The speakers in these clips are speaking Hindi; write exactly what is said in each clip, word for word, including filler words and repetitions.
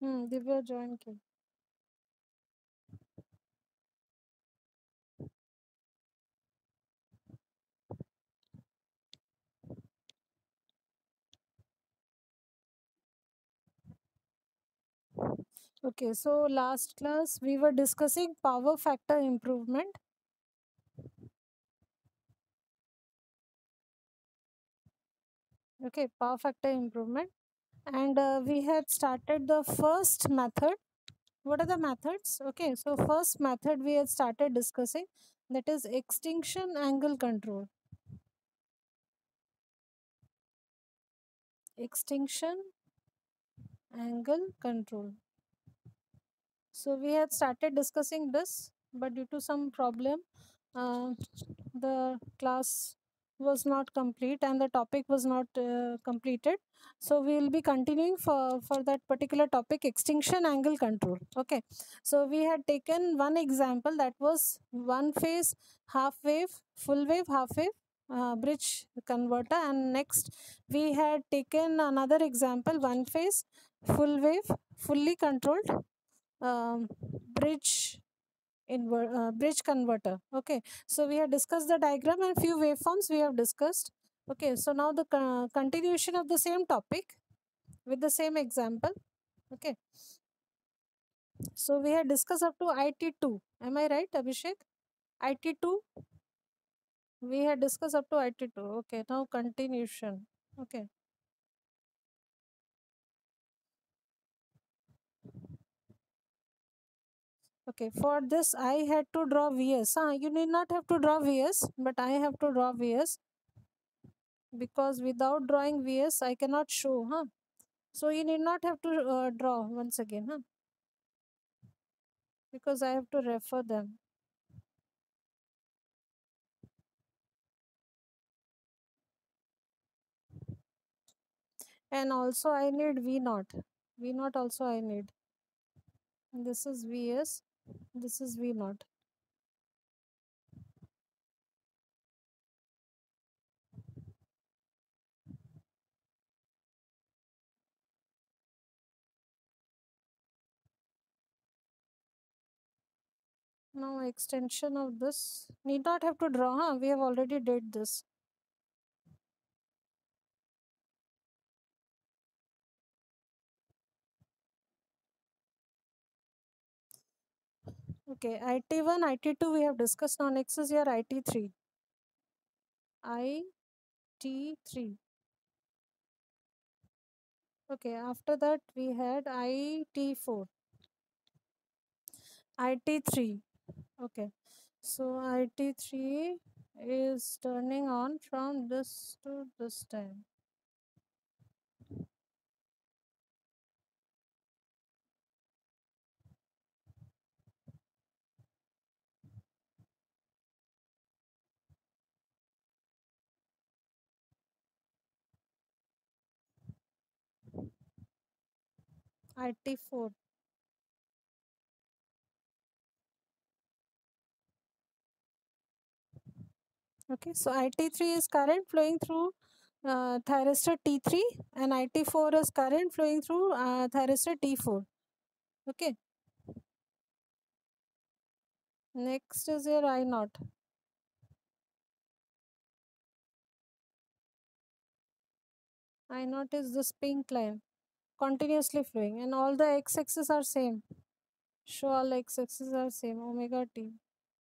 Hmm, Divya join K. Okay, so last class we were discussing power factor improvement. Okay, power factor improvement. And uh, we had started the first method. What are the methods? Okay, so first method we had started discussing, that is extinction angle control. Extinction angle control. So we had started discussing this, but due to some problem, uh, the class was not complete and the topic was not uh, completed. So we will be continuing for for that particular topic, extinction angle control. Okay, so we had taken one example, that was one phase half wave, full wave, half wave, uh, bridge converter. And next we had taken another example, one phase, full wave, fully controlled, um, bridge inver- uh, bridge converter. Okay, so we have discussed the diagram and few waveforms we have discussed. Okay, so now the co- continuation of the same topic with the same example. Okay, so we have discussed up to I T two. Am I right, Abhishek? I T two, we had discussed up to I T two. Okay, now continuation. Okay, okay, for this I had to draw V S. Huh? You need not have to draw V S, but I have to draw V S, because without drawing V S I cannot show. Huh? So you need not have to uh, draw once again, huh? Because I have to refer them. And also I need V naught. V naught also I need. This is V S. This is V naught. Now extension of this. Need not have to draw, huh? We have already did this. Okay, I T one, I T two we have discussed. Now next is your I T three. I T three. Okay, after that we had I T four. I T three. Okay, so I T three is turning on from this to this time. I T four. Okay, so I T three is current flowing through uh, thyristor T three, and I T four is current flowing through uh, thyristor T four. Okay, next is your I naught. I naught is this pink line continuously flowing, and all the x axis are same. Show all x axis are same, omega t.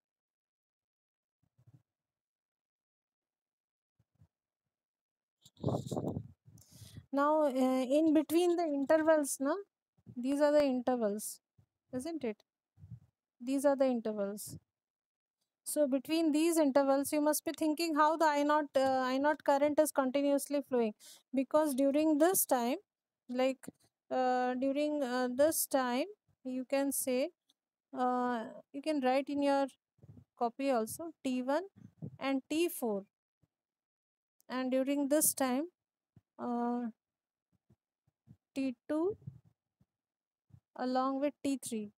Now, uh, in between the intervals, na, these are the intervals, isn't it? These are the intervals. So between these intervals, you must be thinking how the I naught uh, I naught current is continuously flowing, because during this time, like uh, during uh, this time, you can say, uh, you can write in your copy also T one and T four, and during this time, uh, T two along with T three.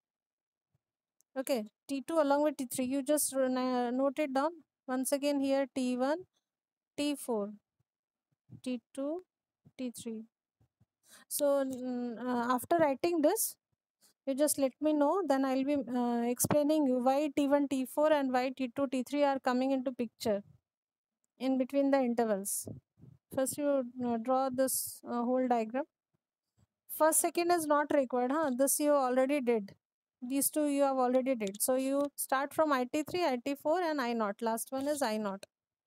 Okay, T two along with T three. You just uh, note it down once again here: T one, T four, T two, T three. So mm, uh, after writing this, you just let me know, then I'll be uh, explaining you why T one T four and why T two T three are coming into picture in between the intervals. First you uh, draw this uh, whole diagram. First second is not required, huh? This you already did. These two you have already did. So you start from I T three, I T four and I naught. Last one is I naught.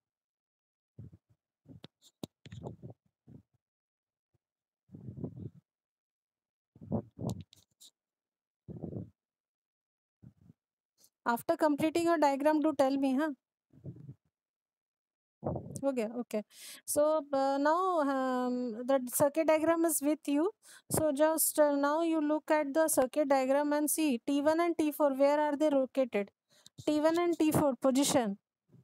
After completing your diagram, do tell me, huh? Okay, okay. So uh, now um, the circuit diagram is with you. So just uh, now you look at the circuit diagram and see T one and T four, where are they located? T one and T four position.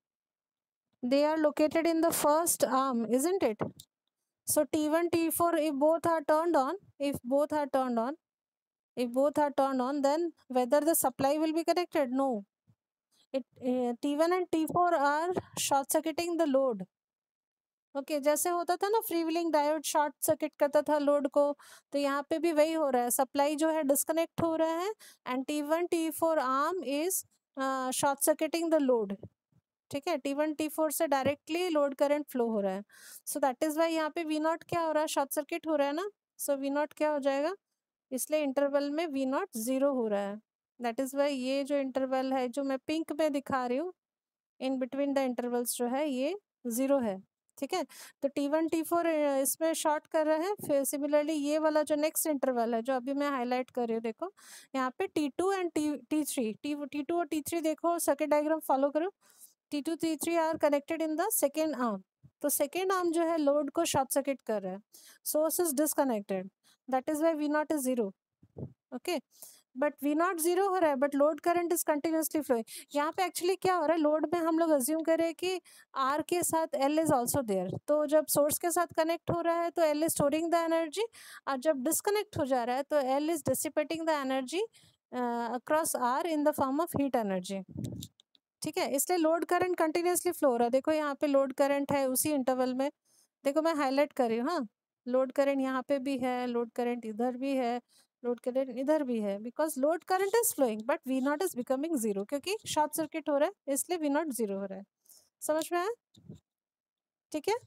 They are located in the first arm, isn't it? So T one, T four, if both are turned on, if both are turned on, if both are turned on, then whether the supply will be connected? No. It uh, T one and T four are short circuiting the load. Okay okay, जैसे होता था ना free wheeling diode short circuit करता था लोड को, तो यहाँ पे भी वही हो रहा है, सप्लाई जो है डिस्कनेक्ट हो रहा है and T one T four arm is short circuiting the load. ठीक है, टी वन टी फोर से डायरेक्टली लोड करंट फ्लो हो रहा है. सो दैट इज वाई यहाँ पे वी नॉट क्या हो रहा है, शॉर्ट सर्किट हो रहा है ना. सो वी नॉट क्या हो जाएगा, इसलिए इंटरवल में वी नॉट जीरो हो रहा है. दैट इज वाई ये जो इंटरवल है जो मैं पिंक में दिखा रही हूँ इन बिटवीन द इंटरवल्स जो है ये जीरो है. ठीक है, तो टी वन टी फोर इसमें शॉर्ट कर रहे हैं. फिर सिमिलरली ये वाला जो नेक्स्ट इंटरवल है जो अभी मैं हाईलाइट कर रही हूँ, देखो यहाँ पे T two and T T three T T two और टी थ्री देखो, सर्किट डायग्राम फॉलो करो. T two T three are connected in the second arm. तो सेकेंड आर्म जो है लोड को शॉर्ट सर्किट कर रहा है, source is disconnected. That is why V not is zero. Okay, but V not zero हो रहा है but load current is continuously flowing. यहाँ पे एक्चुअली क्या हो रहा है, लोड में हम लोग अज्यूम करें कि आर के साथ एल इज ऑल्सो देयर. तो जब सोर्स के साथ कनेक्ट हो रहा है तो L is storing the energy, और जब डिस्कनेक्ट हो जा रहा है तो L is dissipating the energy across R in the form of heat energy. ठीक है, इसलिए लोड करंट कंटिन्यूसली फ्लो हो रहा है. देखो यहाँ पे लोड करंट है उसी इंटरवल में, देखो मैं हाईलाइट कर रही हूँ. हाँ, लोड करंट यहाँ पे भी है, लोड करंट इधर भी है, लोड करंट इधर भी है, because load current is flowing but V not is becoming zero, क्योंकि शॉर्ट सर्किट हो रहा है इसलिए वी नॉट जीरो हो रहा है. समझ में आया? ठीक है,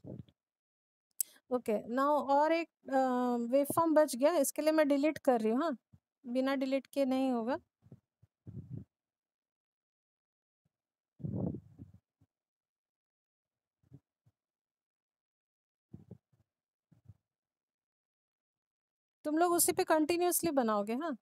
ओके. नाउ और एक वेव फॉर्म बच गया, इसके लिए मैं डिलीट कर रही हूँ. हाँ, बिना डिलीट के नहीं होगा. तुम लोग उसी पे कंटिन्यूसली बनाओगे. हाँ,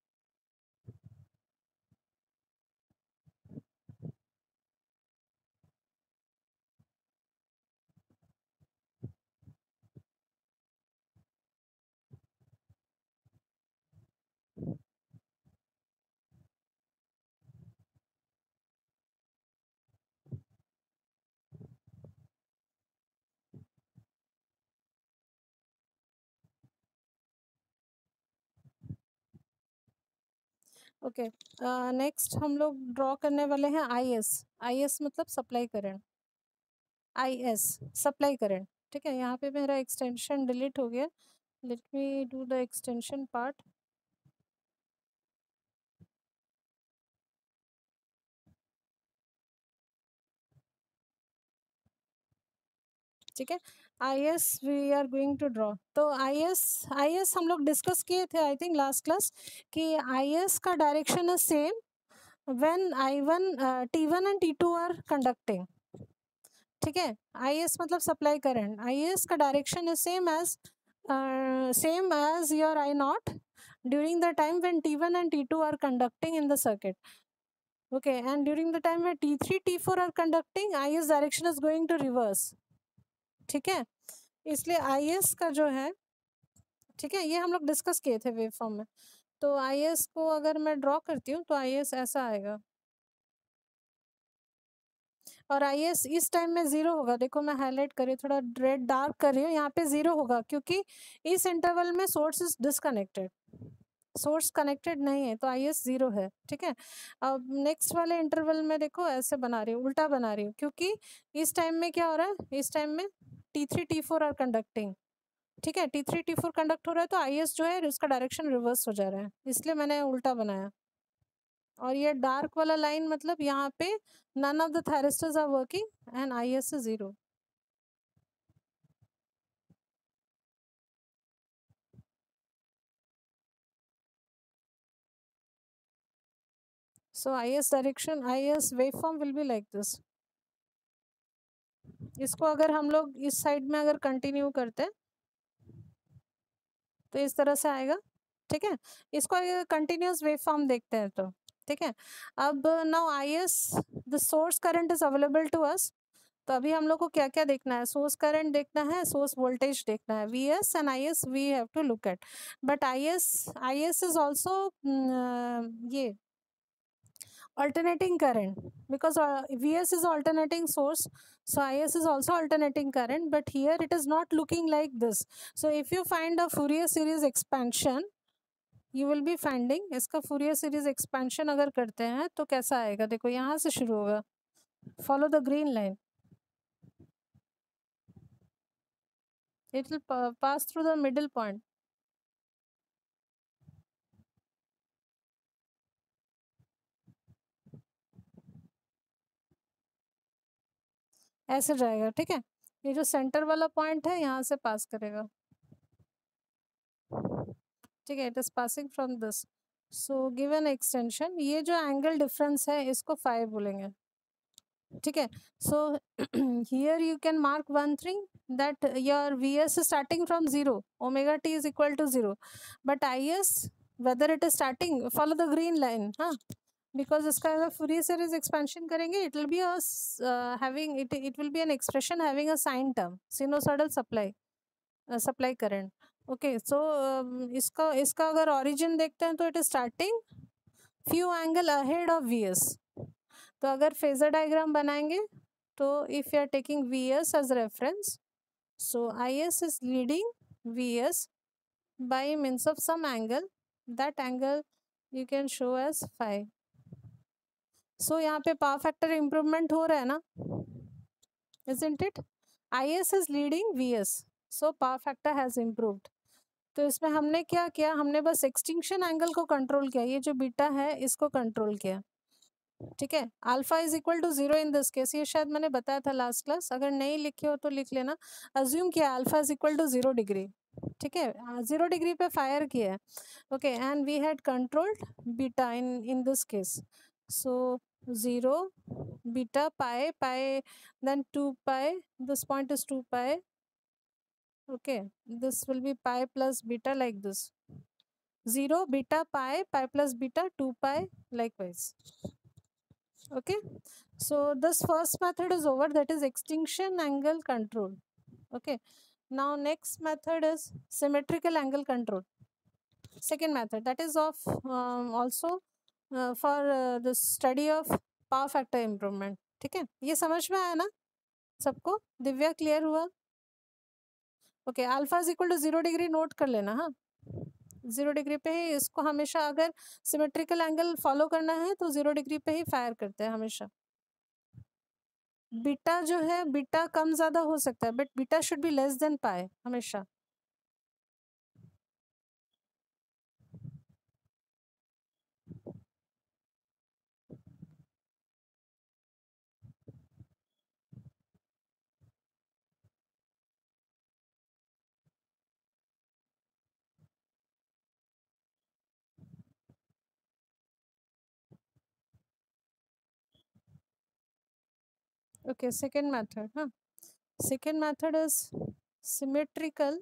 ओके. नेक्स्ट हम लोग ड्रॉ करने वाले हैं आई एस. आई एस मतलब supply current. I S supply current. ठीक है, यहाँ पे मेरा एक्सटेंशन डिलीट हो गया. Let me do the extension part. ठीक है, I S we are going to draw. तो आई एस आई एस हम लोग डिस्कस किए थे आई थिंक लास्ट क्लास कि आई एस का direction is same when I one T one and T two are conducting. ठीक है, आई एस मतलब सप्लाई करंट. आई एस का direction is same as same as your I not during the time when T one and T two are conducting in the circuit. Okay, and during the time when T three T four are conducting, I S direction is going to reverse. ठीक है, इसलिए I S का जो है, ठीक है, ये हम लोग डिस्कस किए थे वेव फॉर्म में. तो I S को अगर मैं ड्रॉ करती हूँ तो I S ऐसा आएगा, और आई एस इस टाइम में जीरो होगा. देखो मैं हाईलाइट कर रही हूँ, थोड़ा रेड डार्क कर रही हूँ, यहाँ पे जीरो होगा क्योंकि इस इंटरवल में source is disconnected, source connected नहीं है, तो आई एस जीरो है. ठीक है, अब नेक्स्ट वाले इंटरवल में देखो ऐसे बना रही हूँ, उल्टा बना रही हूँ, क्योंकि इस टाइम में क्या हो रहा है, इस टाइम में T three T four are conducting. ठीक है, T three T four conduct हो रहा है तो आई एस जो है उसका डायरेक्शन रिवर्स हो जा रहा है, इसलिए मैंने उल्टा बनाया। और ये डार्क वाला लाइन मतलब यहाँ पे none of the thyristors are working and I S is zero. So I S direction, I S waveform will be like this. इसको अगर हम लोग इस साइड में अगर कंटिन्यू करते हैं तो इस तरह से आएगा, ठीक है। इसको कंटिन्यूस वेवफॉर्म देखते हैं तो ठीक है। अब now I S the source current is available to us, तो अभी हम लोग को क्या क्या देखना है, सोर्स करंट देखना है, सोर्स वोल्टेज देखना है, V S and I S we have to look at. But I S I S is also ये alternating current, because uh, V S is alternating source, so I S is also alternating current, but here it is not looking like this. So if you find a Fourier series expansion, you will be finding इसका Fourier series expansion अगर करते हैं तो कैसा आएगा, देखो यहाँ से शुरू होगा, follow the green line, it will pass through the middle point. ऐसे जाएगा, ठीक है। ये जो सेंटर वाला पॉइंट है यहाँ से पास करेगा, ठीक है, it is passing from this. So given extension, ये जो एंगल डिफरेंस है इसको फाइव बोलेंगे, ठीक है। So here you can mark one thing that your V S is starting from zero, omega T is equal to zero, but I S whether it is starting, follow the green line, हाँ, बिकॉज इसका अगर फूरियर सीरीज एक्सपेंशन करेंगे it will be having it it will be an expression having a sine term, sinusoidal supply supply current. Okay, so इसका इसका अगर ऑरिजिन देखते हैं तो it is starting few angle ahead of V S. तो अगर फेजर डायग्राम बनाएंगे तो if you are taking V S as reference, so I S is leading V S by means of some angle, that angle you can show as five. So यहाँ पे पावर फैक्टर इम्प्रूवमेंट हो रहा है ना, isn't it? I S is leading V S, so power factor has improved. तो इसमें हमने क्या किया, हमने बस एक्सटिंक्शन एंगल को कंट्रोल किया, ये जो बीटा है इसको कंट्रोल किया, ठीक है। Alpha is equal to zero in this case, ये शायद मैंने बताया था लास्ट क्लास, अगर नहीं लिखे हो तो लिख लेना। अज्यूम किया alpha is equal to zero degree, ठीक है, जीरो डिग्री पे फायर किया है, okay, and we had controlled beta in in this case, so zero beta pi pi then two pi, this point is two pi, okay, this will be pi plus beta like this, zero beta pi pi plus beta two pi likewise, okay. So this first method is over, that is extinction angle control, okay. Now next method is symmetrical angle control, second method, that is of um, also uh, for uh, the study of power factor improvement, ठीक है। ये समझ में आया ना सबको, दिव्या क्लियर हुआ? Okay, alpha is equal to zero degree note कर लेना, हाँ, जीरो डिग्री पे ही इसको हमेशा, अगर सिमेट्रिकल एंगल फॉलो करना है तो जीरो डिग्री पे ही फायर करते हैं हमेशा। बीटा जो है, बीटा कम ज्यादा हो सकता है, but beta should be less than pi हमेशा। Okay, second method, huh? Second method is symmetrical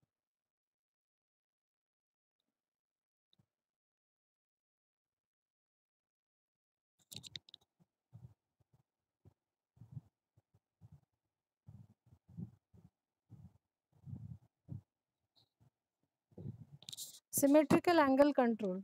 symmetrical angle control,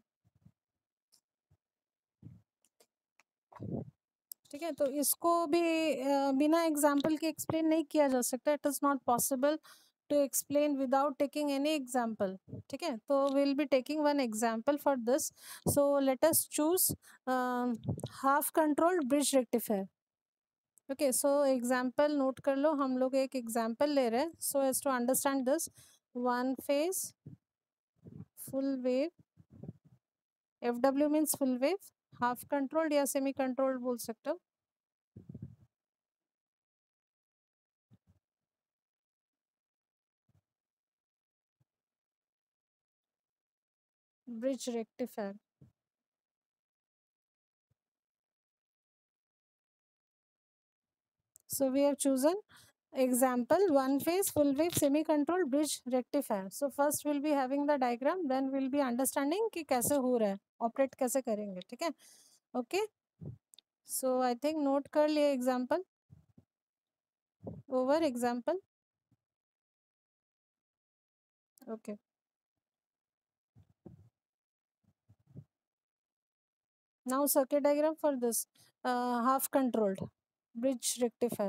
ठीक है। तो इसको भी बिना एग्जाम्पल के एक्सप्लेन नहीं किया जा सकता, it is not possible to explain without taking any example, ठीक है। तो will be taking one example for this, so let us choose half controlled bridge rectifier, okay. So example note कर लो, हम लोग एक एग्जाम्पल ले रहे हैं, so as to understand this, one phase full wave, F W means full wave, half controlled या semi controlled बोल सकते हो, bridge rectifier. So we have chosen example one phase full wave semi controlled bridge rectifier. So first we'll be having the diagram, then we'll be understanding कि कैसे हो रहा है, ऑपरेट कैसे करेंगे, ठीक है. Okay, so I think note कर लिए example. Over example. Okay, now circuit diagram for this uh, half controlled bridge rectifier.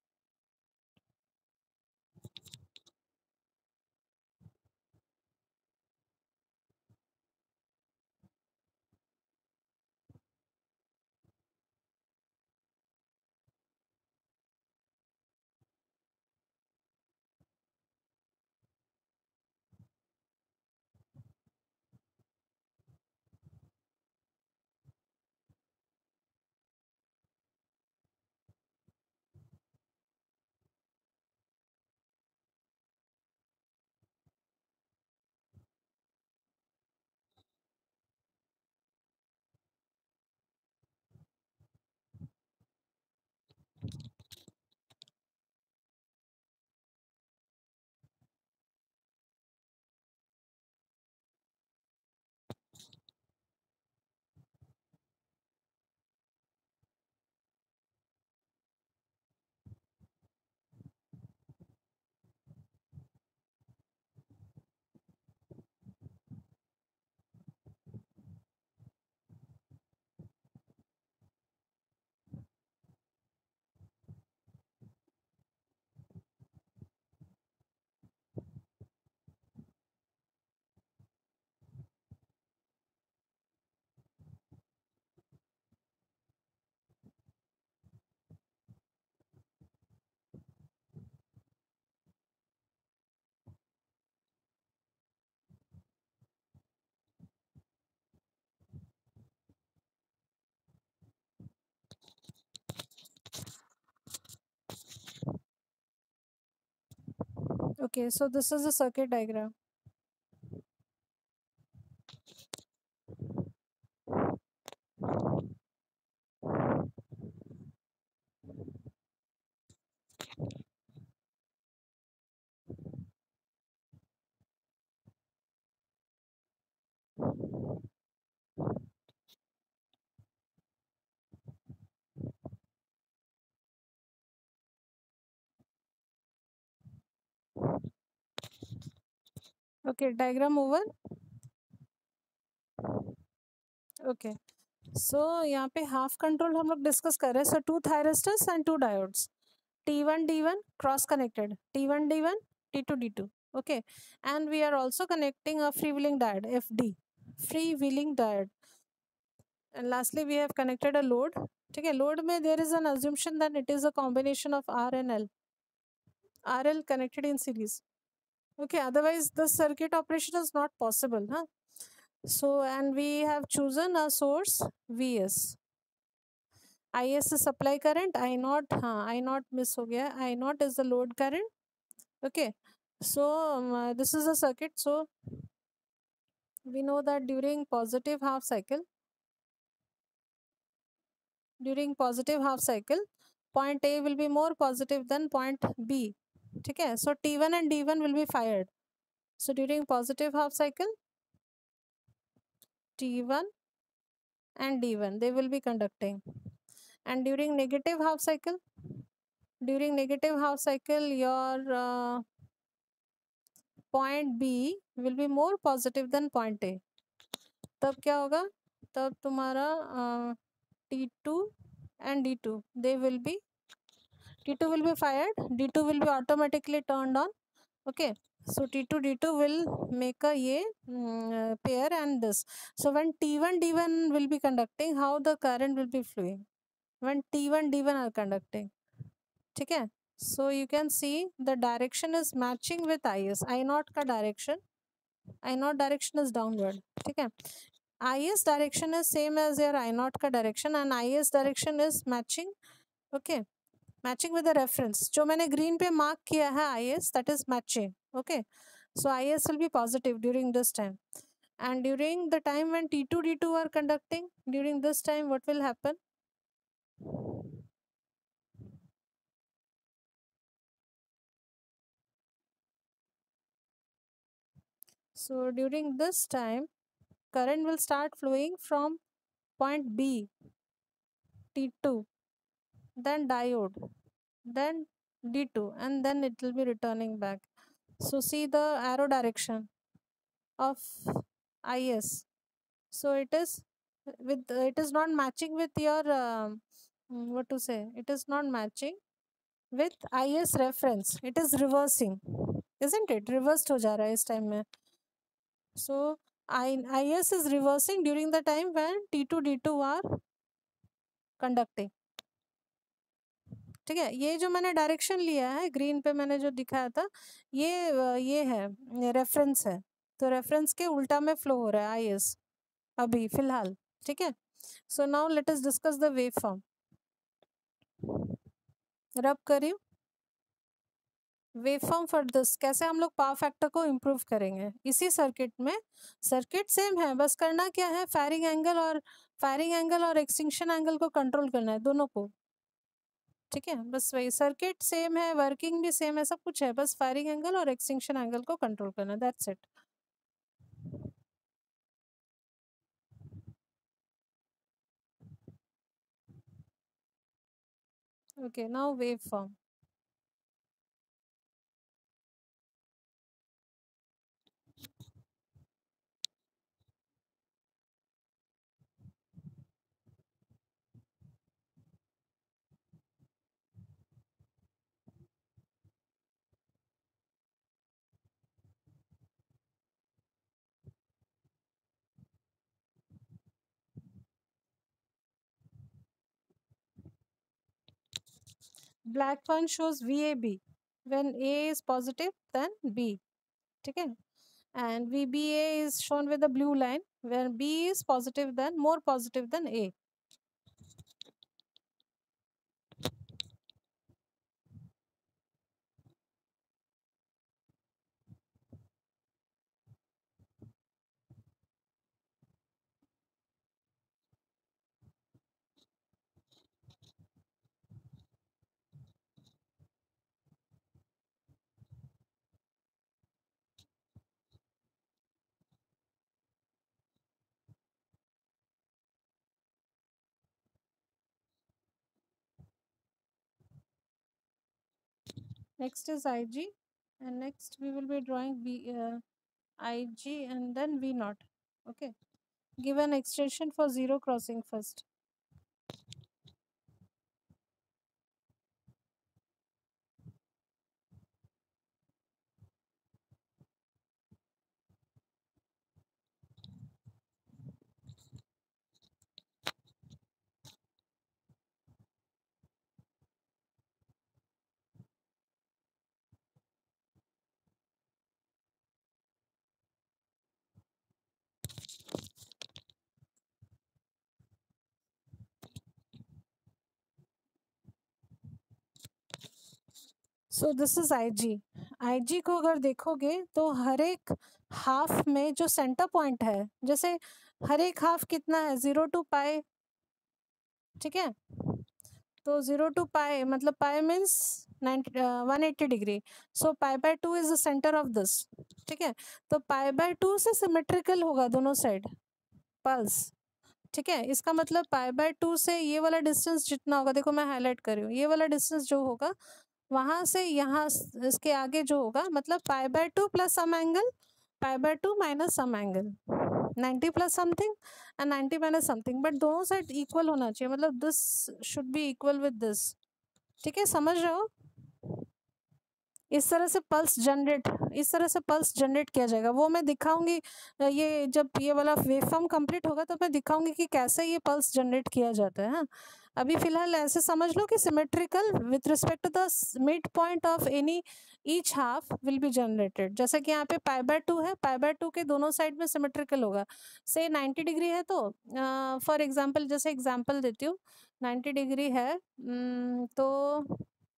Okay, so this is the circuit diagram. Okay, diagram over. Okay, so यहाँ पे हाफ कंट्रोल हम लोग डिस्कस कर रहे हैं. So two thyristors and two diodes, T one D one cross connected, T one D one T two D two. Okay, and we are also connecting a free wheeling diode F D, free wheeling diode. And lastly we have connected a load. ठीक है, लोड में there is an assumption that it is a combination of R and L, R L connected in series. Okay, otherwise the circuit operation is not possible, huh? So and we have chosen a source Vs. Is is supply current, I naught, हाँ I naught miss हो गया, I naught is the load current. Okay, so um, uh, this is a circuit. So we know that during positive half cycle, during positive half cycle, point A will be more positive than point B. ठीक है, so T one and D one will be fired. So during positive half cycle, T one and D one they will be conducting, and during negative half cycle, during negative half cycle your uh, point B will be more positive than point A. तब क्या होगा, तब तुम्हारा T two and D two they will be, T two will be fired, D two will be automatically turned on. Okay, so T two D two will make a ये um, pair and this. So when T one D one will be conducting, how the current will be flowing? When T one D one are conducting, ठीक है, So you can see the direction is matching with I S. I naught का direction, I naught direction is downward. ठीक है, I S direction is same as your I naught का direction and I S direction is matching. Okay, matching with the reference. जो मैंने green पे mark किया है I S, that is matching. Okay, so I S will be positive during this time. And during the time when T two D two are conducting, during this time what will happen? So during this time, current will start flowing from point B, T two, then diode, then D two, and then it will be returning back. So see the arrow direction of I S. So it is with uh, it is not matching with your um, mm, what to say? It is not matching with I S reference. It is reversing, isn't it? Reversed हो जा रहा है इस time में. So I, IS is reversing during the time when T two D two are conducting. ठीक है, ये जो मैंने डायरेक्शन लिया है ग्रीन पे मैंने जो दिखाया था ये ये है रेफरेंस है, तो रेफरेंस के उल्टा में फ्लो हो रहा है आईएस अभी फिलहाल. ठीक है, so now let us discuss the wave form. रब करियो वेव फॉर्म फॉर दिस. कैसे हम लोग पावर फैक्टर को इम्प्रूव करेंगे इसी सर्किट में. सर्किट सेम है, बस करना क्या है, फायरिंग एंगल और फायरिंग एंगल और एक्सटिंक्शन एंगल को कंट्रोल करना है दोनों को. ठीक है, बस वही, सर्किट सेम है, वर्किंग भी सेम है, सब कुछ है, बस फायरिंग एंगल और एक्सटिंक्शन एंगल को कंट्रोल करना है, that's it. Okay, now wave form. Black one shows V A B. When A is positive, then B. ठीक है, and V B A is shown with the blue line. When B is positive, then more positive than A. Next is I G, and next we will be drawing V uh, I G and then V naught. Okay, give an extension for zero crossing first. So this is I G. I G को अगर देखोगे तो हर एक हाफ में जो सेंटर पॉइंट है, जैसे हर एक हाफ कितना है, जीरो टू पाई. ठीक है, तो जीरो टू पाई मतलब pi means one eighty degree. So pi by two is the centre of this. ठीक है, तो पाई बाय टू से सिमेट्रिकल होगा दोनों साइड पल्स. ठीक है, इसका मतलब पाई बाय टू से ये वाला डिस्टेंस जितना होगा, देखो मैं हाईलाइट कर रही हूँ, ये वाला डिस्टेंस जो होगा वहां से यहाँ इसके आगे जो होगा, मतलब pi by two plus some angle, pi by two minus some angle, ninety plus something and ninety minus something, but दोनों साइड इक्वल होना चाहिए, मतलब this should be equal with this. ठीक है, समझ रहे हो, इस तरह से पल्स जनरेट इस तरह से पल्स जनरेट किया जाएगा. वो मैं दिखाऊंगी, ये जब ये वाला वेव फॉर्म कंप्लीट होगा तो मैं दिखाऊंगी कि कैसे ये पल्स जनरेट किया जाता है. हाँ, अभी फिलहाल ऐसे समझ लो कि symmetrical with respect to the mid point of any each half will be generated. जैसे कि यहाँ पे पाई बाय टू है, पाई बाय टू के दोनों साइड में सिमेट्रिकल होगा। से नाइन्टी डिग्री है तो फॉर एग्जांपल, जैसे एग्जांपल देती हूँ, नाइन्टी डिग्री है न, तो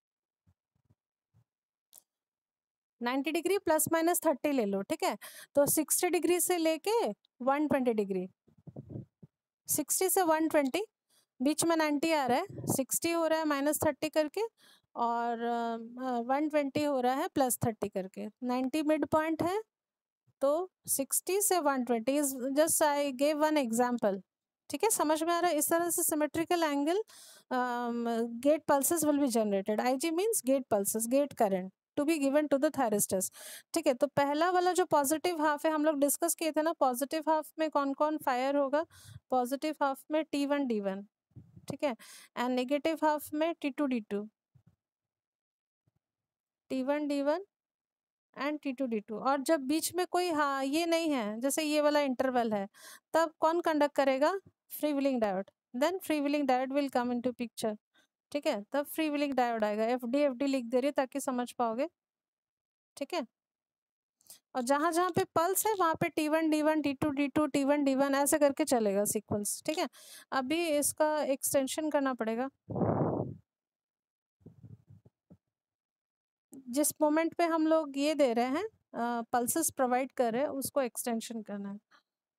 ninety degree plus minus thirty ले लो, ठीक है। तो सिक्सटी डिग्री से लेके वन ट्वेंटी डिग्री, सिक्सटी से वन ट्वेंटी, बीच में नाइन्टी आ रहा है, सिक्सटी हो रहा है माइनस थर्टी करके, और वन ट्वेंटी हो रहा है प्लस थर्टी करके। नाइन्टी मिड पॉइंट है, तो सिक्सटी से one twenty is just I gave one example. ठीक है, समझ में आ रहा है? इस तरह से symmetrical angle gate pulses will be generated. IG means gate pulses, gate current to be given to the thyristors. ठीक है, तो पहला वाला जो पॉजिटिव हाफ है हम लोग डिस्कस किए थे ना, पॉजिटिव हाफ में कौन कौन फायर होगा? पॉजिटिव हाफ में टी वन डी वन, ठीक है, एंड नेगेटिव हाफ में T two D two, T one D one and T two D two. और जब बीच में कोई हाँ ये नहीं है, जैसे ये वाला इंटरवल है, तब कौन कंडक्ट करेगा? Free wheeling diode. Then free wheeling diode will come into picture. ठीक है, तब फ्री व्हीलिंग डायोड आएगा। एफ डी एफ डी लिख दे रही है ताकि समझ पाओगे। ठीक है, और जहां जहां पे पल्स है वहां पे T one D one T two D two T one D one ऐसे करके चलेगा सीक्वेंस। ठीक है, अभी इसका एक्सटेंशन करना पड़ेगा। जिस मोमेंट पे हम लोग ये दे रहे हैं, पल्सेस प्रोवाइड कर रहे हैं, उसको एक्सटेंशन करना है।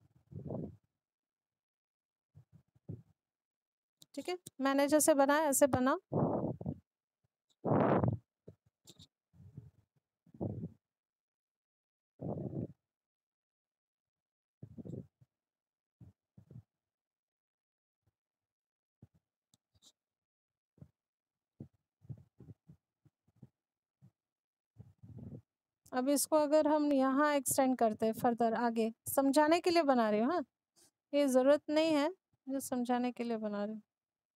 ठीक है, मैंने जैसे बनाया ऐसे बना। अब इसको अगर हम यहाँ एक्सटेंड करते हैं फर्दर आगे, समझाने के लिए बना रही हूँ, हाँ, ये ज़रूरत नहीं है, जो समझाने के लिए बना रही हूँ।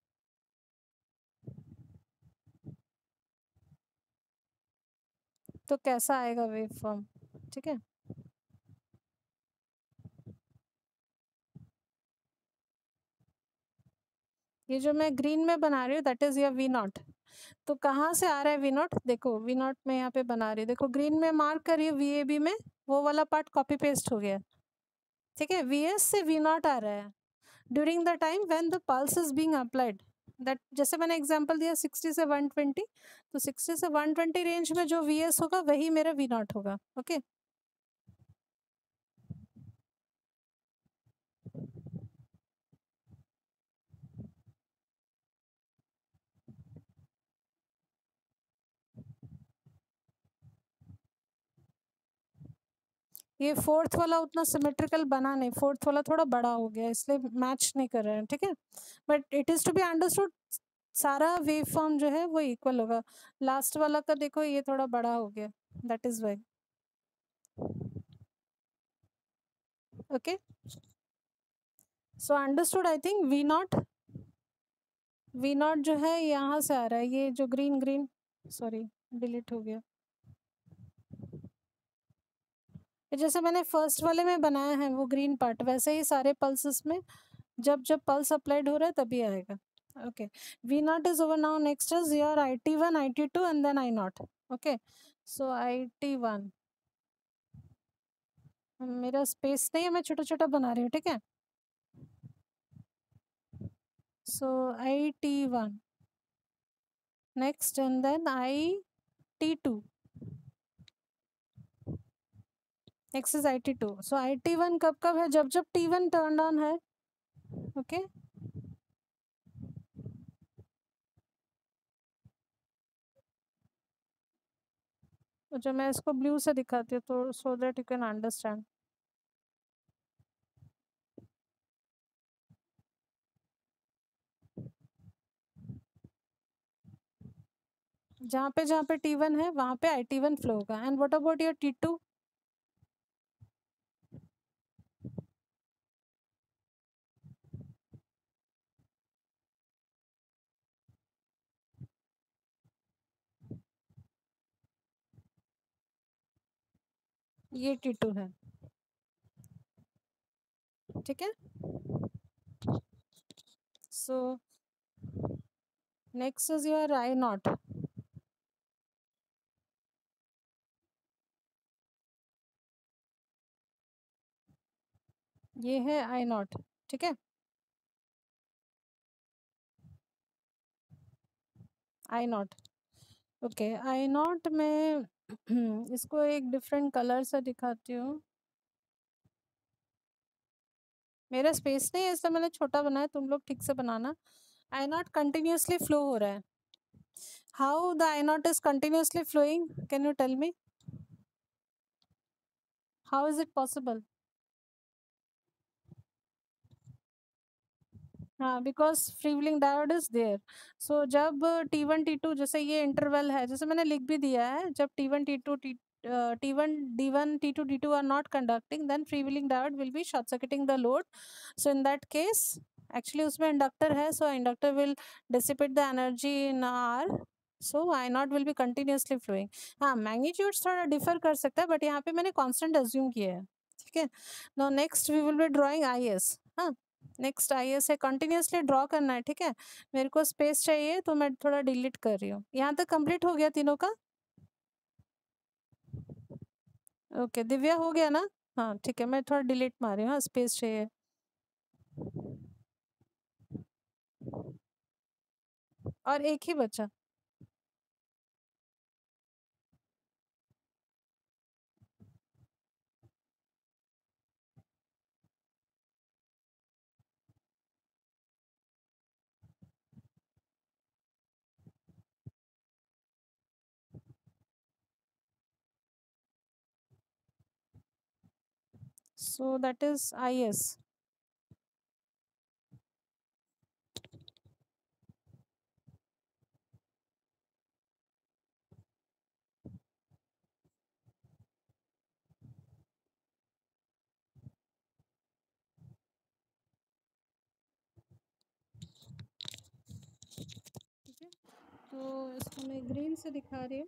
तो कैसा आएगा वेव फॉर्म? ठीक है, ये जो मैं ग्रीन में बना रही हूँ that is your V naught. तो कहाँ से आ रहा है वी नॉट? देखो वी नॉट में यहाँ पे बना रही हूँ, देखो ग्रीन में मार्क करिए वी ए बी में, वो वाला पार्ट कॉपी पेस्ट हो गया। ठीक है, वी एस से वी नॉट आ रहा है during the time when the pulse is being applied. That जैसे मैंने एग्जांपल दिया सिक्सटी से वन ट्वेंटी, तो सिक्सटी से वन ट्वेंटी रेंज में जो वी एस होगा वही मेरा वी नॉट होगा। Okay okay? ये फोर्थ वाला उतना सिमेट्रिकल बना नहीं, फोर्थ वाला थोड़ा बड़ा हो गया इसलिए मैच नहीं कर रहे हैं। ठीक है, but it is to be understood सारा वेव फॉर्म जो है वो इक्वल होगा। लास्ट वाला का देखो ये थोड़ा बड़ा हो गया, that is why. Okay, so understood I think. V naught, V naught जो है यहाँ से आ रहा है, ये जो ग्रीन ग्रीन, सॉरी डिलीट हो गया, जैसे मैंने फर्स्ट वाले में बनाया है वो ग्रीन पार्ट, वैसे ही सारे पल्सेस में जब जब पल्स अप्लाइड हो रहा है तभी आएगा। Okay, V not is over now, next is your I T one I T two and then I naught. Okay, so I T one, मेरा स्पेस नहीं है, मैं छोटा छोटा बना रही हूँ। ठीक है, so I T one next and then I T two, next is I T two. So I T one कब कब है? जब जब टी वन टर्न ऑन है। Okay okay? अच्छा, मैं इसको ब्लू से दिखाती हूँ तो so that you can understand. जहाँ पे जहाँ पे टी वन है वहाँ पे आई टी वन फ्लो होगा। And what about your T two? ये टी टू है। ठीक है, so next is your I naught. ये है आई नॉट. ठीक है, I naught. Okay, I naught में इसको एक डिफरेंट कलर से दिखाती हूँ. मेरा स्पेस नहीं है इसलिए मैंने छोटा बनाया, तुम लोग ठीक से बनाना. आई नॉट कंटिन्यूसली फ्लो हो रहा है. How the I naught is continuously flowing, can you tell me? How is it possible? हाँ, because freewheeling diode is there. So जब टी वन टी टू, जैसे ये इंटरवल है, जैसे मैंने लिख भी दिया है, जब T one T two T T one D one T two D two are not conducting, then freewheeling diode will be short circuiting the load. So in that case, actually उसमें इंडक्टर है, सो inductor will dissipate the energy in R. So I naught will be continuously flowing. हाँ, मैग्नीट्यूड थोड़ा डिफर कर सकता है, बट यहाँ पे मैंने कॉन्स्टेंट एज्यूम किया है. ठीक है. Now next we will be drawing I S. हाँ, नेक्स्ट आई एस है, कंटिन्यूसली ड्रॉ करना है. ठीक है, मेरे को स्पेस चाहिए तो मैं थोड़ा डिलीट कर रही हूँ. यहाँ तक कंप्लीट हो गया तीनों का? ओके, दिव्या हो गया ना? हाँ ठीक है, मैं थोड़ा डिलीट मार रही हूँ. हाँ, स्पेस चाहिए. और एक ही बचा. So that is I S. ठीक है, तो इसको मैं ग्रीन से दिखा रही हूँ.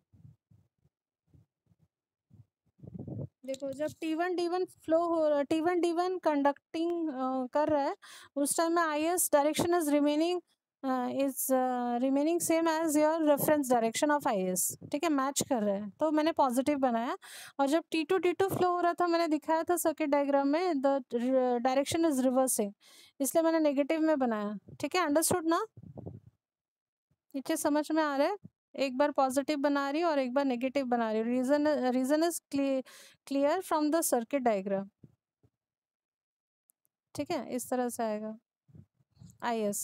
देखो, जब T one D one flow हो रहा है, T one D one conducting कर रहा है, उस टाइम में I S direction is remaining is remaining same as your reference direction of I S. ठीक है, मैच कर रहे हैं, तो मैंने पॉजिटिव बनाया. और जब T two T two flow हो रहा था, मैंने दिखाया था सर्किट डायग्राम में, द डायरेक्शन इज रिवर्सिंग, इसलिए मैंने नेगेटिव में बनाया. ठीक है, अंडरस्टूड ना? नीचे समझ में आ रहा है? एक बार पॉजिटिव बना रही हूँ और एक बार नेगेटिव बना रही हूँ. Reason reason is clear from the circuit diagram. ठीक है, इस तरह से आएगा आई एस.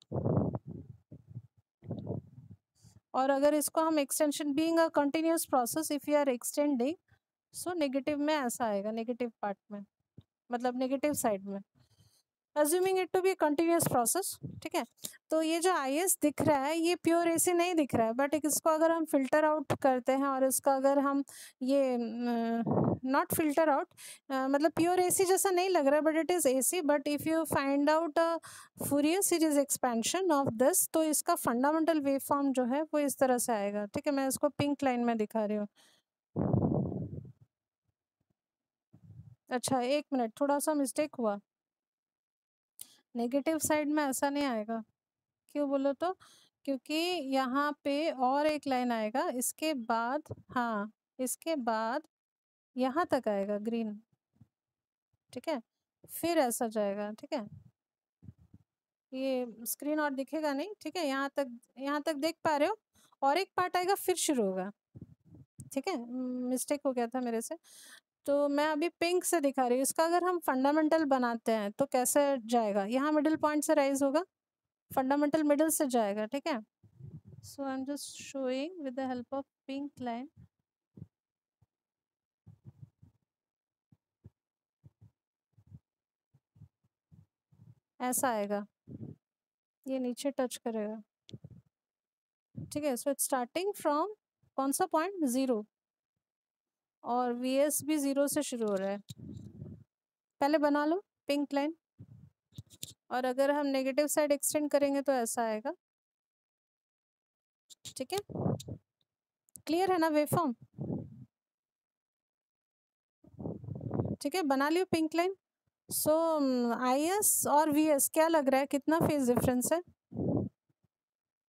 और अगर इसको हम extension being a continuous process, if you are extending, so negative में ऐसा आएगा, नेगेटिव पार्ट में, मतलब नेगेटिव साइड में, assuming it to be continuous process. ठीक है, तो ये जो आई एस दिख रहा है, ये प्योर एसी नहीं दिख रहा है, बट इसको अगर हम फिल्टर आउट करते हैं और इसका अगर हम ये नॉट फिल्टर आउट, मतलब प्योर एसी जैसा नहीं लग रहा है, but it is AC. But if you find out a Fourier series expansion of this, तो इसका फंडामेंटल वेव फॉर्म जो है वो इस तरह से आएगा. ठीक है, मैं इसको पिंक लाइन में दिखा रही हूँ. अच्छा, एक मिनट, थोड़ा सा मिस्टेक हुआ. नेगेटिव साइड में ऐसा नहीं आएगा. क्यों बोलो तो? क्योंकि यहाँ पे और एक लाइन आएगा इसके बाद. हाँ, इसके बाद यहाँ तक आएगा ग्रीन. ठीक है, फिर ऐसा जाएगा. ठीक है, ये स्क्रीन और दिखेगा नहीं. ठीक है, यहाँ तक, यहाँ तक देख पा रहे हो? और एक पार्ट आएगा फिर शुरू होगा. ठीक है, मिस्टेक हो गया था मेरे से. तो मैं अभी पिंक से दिखा रही हूँ. इसका अगर हम फंडामेंटल बनाते हैं तो कैसे जाएगा? यहाँ मिडिल पॉइंट से राइज होगा, फंडामेंटल मिडिल से जाएगा. ठीक है, so I'm just showing with the help of pink line. ऐसा आएगा, ये नीचे टच करेगा. ठीक है, सो इट्स स्टार्टिंग फ्रॉम कौन सा पॉइंट? जीरो. और वी एस भी जीरो से शुरू हो रहा है. पहले बना लो पिंक लाइन. और अगर हम नेगेटिव साइड एक्सटेंड करेंगे तो ऐसा आएगा. ठीक है, क्लियर है ना वेव फॉर्म? ठीक है, बना लियो pink line. So I S और वी एस क्या लग रहा है, कितना फेज डिफरेंस है?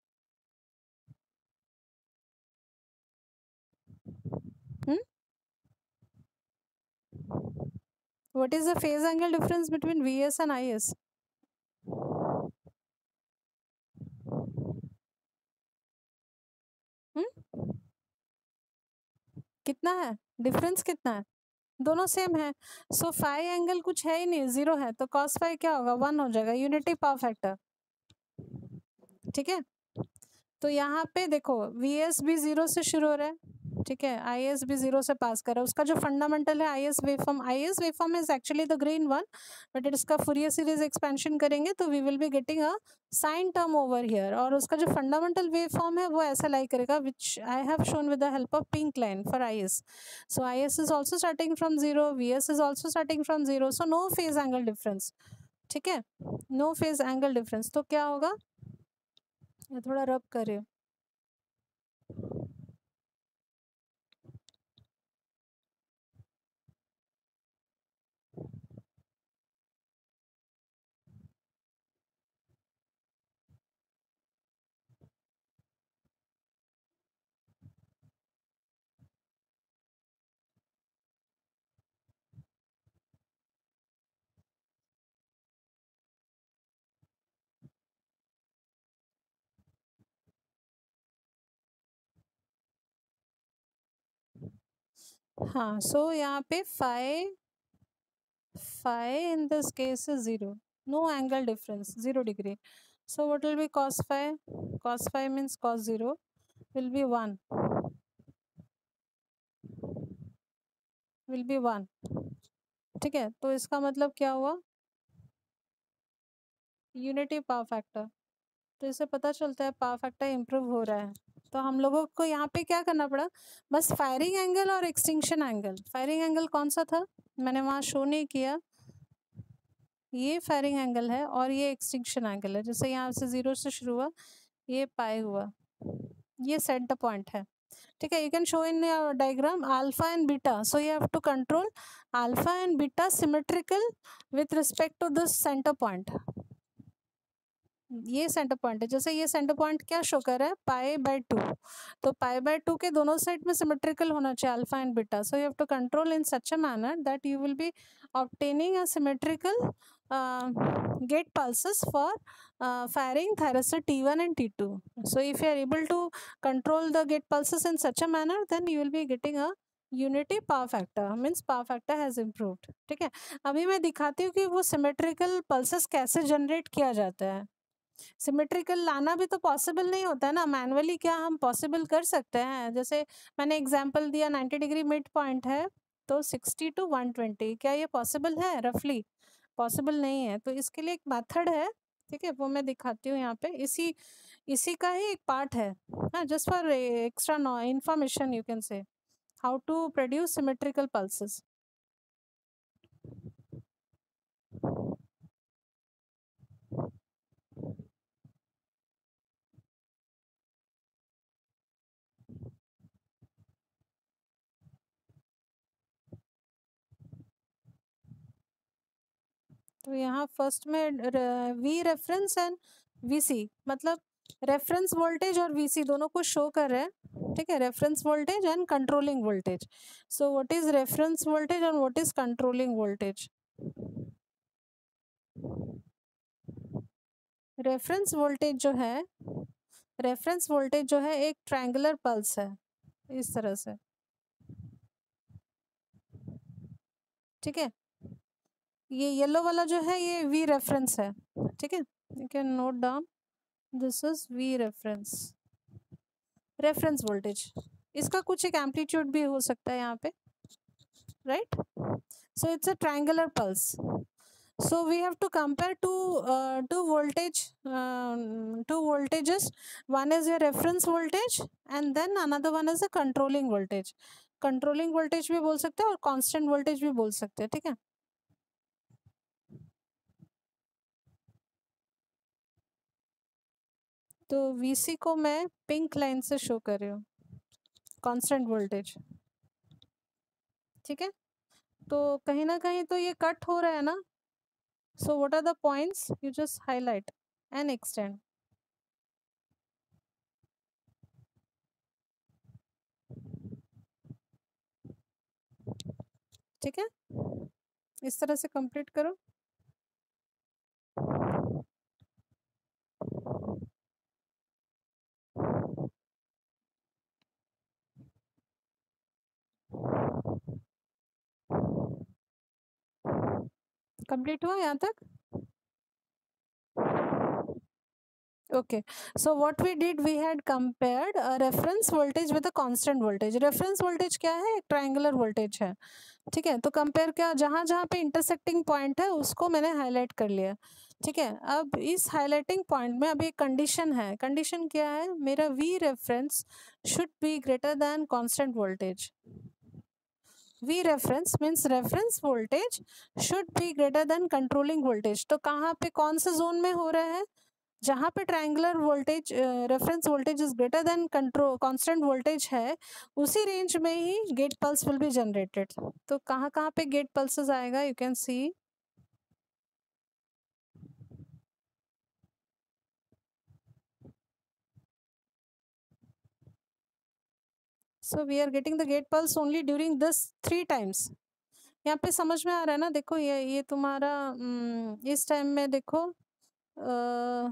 What is the phase angle difference between V S and I S? हम्म कितना है डिफरेंस, कितना है? दोनों सेम है। सो फाई एंगल कुछ है ही नहीं, जीरो है, तो कॉस फाई क्या होगा, वन हो जाएगा, यूनिटी पावर फैक्टर। ठीक है, तो यहाँ पे देखो वी एस भी जीरो से शुरू हो रहा है, ठीक है, आई एस भी जीरो से पास कर रहा है। उसका जो फंडामेंटल है I S waveform, I S waveform is actually the green one, but इसका फूरियर सीरीज एक्सपेंशन करेंगे तो we will be getting a sine term over here, और उसका जो फंडामेंटल वेवफॉर्म है वो ऐसा लाई करेगा, which I have shown with the help of pink line for I S. So I S is also starting from zero, V S is also starting from zero, so no phase angle difference. ठीक है, नो फेज एंगल डिफरेंस, तो क्या होगा, ये थोड़ा रब करे। हाँ, सो यहाँ पे five phi in this case is zero, no angle difference, zero degree. So what will be cos phi? Cos phi means cos zero will be one, will be one। ठीक है, तो इसका मतलब क्या हुआ, यूनिटी पावर फैक्टर। तो इससे पता चलता है पावर फैक्टर इम्प्रूव हो रहा है। तो हम लोगों को यहाँ पे क्या करना पड़ा, बस फायरिंग एंगल और एक्सटिंक्शन एंगल। फायरिंग एंगल कौन सा था, मैंने वहाँ शो नहीं किया, ये फायरिंग एंगल है और ये एक्सटिंक्शन एंगल है। जैसे यहाँ से जीरो से शुरू हुआ, ये पाई हुआ, ये सेट द पॉइंट है। ठीक है, you can show in diagram alpha and beta, so you have to control alpha and beta symmetrical with respect to this centre point. ये सेंटर पॉइंट है, जैसे ये सेंटर पॉइंट क्या शो कर रहा है, पाई बाय टू, तो पाई बाय टू के दोनों साइड में सिमेट्रिकल होना चाहिए alpha and beta, so you have to control in such a manner that you will be obtaining a symmetrical gate pulses for uh, firing thyristor T one and T two. So if you are able to control the gate pulses in such a manner, then you will be getting a unity power factor, means power factor has improved. ठीक है, अभी मैं दिखाती हूँ कि वो सिमेट्रिकल पल्सेस कैसे जनरेट किया जाता है। सिमेट्रिकल लाना भी तो पॉसिबल नहीं होता है ना, मैनुअली क्या हम पॉसिबल कर सकते हैं, जैसे मैंने एग्जांपल दिया नाइन्टी डिग्री मिड पॉइंट है तो सिक्सटी टू वन ट्वेंटी, क्या ये पॉसिबल है, रफली पॉसिबल नहीं है। तो इसके लिए एक मेथड है, ठीक है, वो मैं दिखाती हूँ यहाँ पे, इसी इसी का ही एक पार्ट है, हाँ, just for extra information you can say how to produce symmetrical pulses. तो यहाँ फर्स्ट में वी रेफरेंस एंड वीसी, मतलब रेफरेंस वोल्टेज और वीसी दोनों को शो कर रहे हैं। ठीक है, reference voltage and controlling voltage. So what is reference voltage and what is controlling voltage? Reference voltage जो है, रेफरेंस वोल्टेज जो है एक ट्रायंगुलर पल्स है इस तरह से। ठीक है, ये येलो वाला जो है ये वी रेफरेंस है। ठीक है, you can note down this is V reference, reference voltage. इसका कुछ एक एम्पलीट्यूड भी हो सकता है यहाँ पे, right? So it's a triangular pulse, so we have to compare two uh, two voltage um, two voltages, one is your reference voltage and then another one is a controlling voltage। controlling voltage भी बोल सकते हैं और constant voltage भी बोल सकते हैं। ठीक है, तो वीसी को मैं पिंक लाइन से शो कर रही हूँ, कांस्टेंट वोल्टेज। ठीक है, तो कहीं ना कहीं तो ये कट हो रहा है ना, so what are the points, you just highlight and extend. ठीक ठीक है, इस तरह से कंप्लीट करो। कंप्लीट हुआ यहाँ तक? Okay, so what we did, we had compared a reference voltage with a constant voltage. reference voltage क्या है? एक triangular voltage है, ठीक है। तो कंपेयर क्या, जहाँ जहाँ पे इंटरसेक्टिंग पॉइंट है उसको मैंने हाईलाइट कर लिया, ठीक है। अब इस हाईलाइटिंग पॉइंट में अभी एक कंडीशन है। कंडीशन क्या है? मेरा V reference should be greater than constant voltage. V reference means reference voltage should be greater than controlling voltage. तो कहाँ पे, कौन से जोन में हो रहा है? जहाँ पे triangular voltage reference voltage is greater than control constant voltage है, उसी रेंज में ही gate pulse will be generated. तो कहाँ कहाँ पे गेट पल्सेस आएगा? You can see, so we are getting the gate pulse only during this three times. यहाँ पे समझ में आ रहा है ना? देखो ये ये तुम्हारा न, इस टाइम में देखो, आ,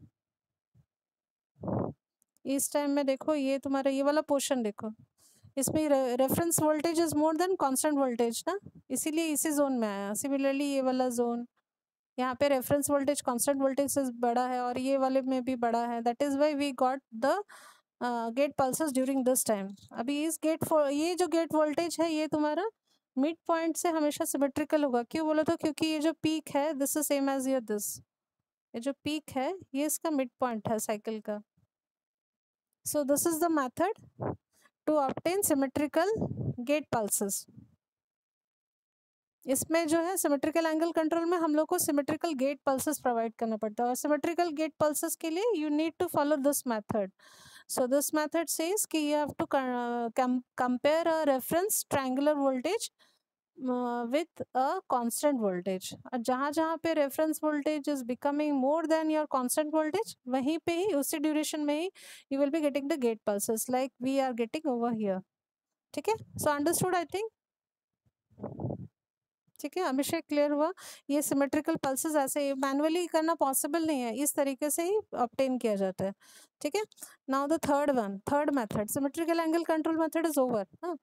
इस टाइम में देखो, ये तुम्हारा ये वाला पोर्शन देखो, इसमें reference voltage is more than constant voltage ना, इसीलिए इसी जोन में आया। सिमिलरली ये वाला जोन, यहाँ पे रेफरेंस वोल्टेज कांस्टेंट वोल्टेज से बड़ा है और ये वाले में भी बड़ा है। That is why we got the gate pulses during this time. अभी इस गेट ये जो गेट वोल्टेज है ये तुम्हारा मिड पॉइंट से हमेशा सिमेट्रिकल होगा। क्यों बोला? तो क्योंकि ये जो पीक है this is same as your this, ये जो पीक है ये इसका मिड पॉइंट है साइकिल का। So this is the method to obtain symmetrical gate pulses. इसमें जो है सिमेट्रिकल एंगल कंट्रोल में हम लोग को सिमेट्रिकल गेट पल्सेस प्रोवाइड करना पड़ता है, और सिमेट्रिकल गेट पल्सेस के लिए you need to follow this method. So this method says कि you have to compare a reference triangular voltage with a constant voltage. और जहाँ जहाँ पे reference voltage is becoming more than your constant voltage, वहीं पे ही उसी ड्यूरेशन में ही you will be getting the gate pulses like we are getting over here. ठीक है, सो अंडरस्टूड आई थिंक? ठीक है, अभिषेक क्लियर हुआ? ये सिमेट्रिकल पल्सेस ऐसे मैनुअली करना पॉसिबल नहीं है, इस तरीके से ही ऑब्टेन किया जाता है। ठीक है, now the third one, third method, symmetrical angle control method is over.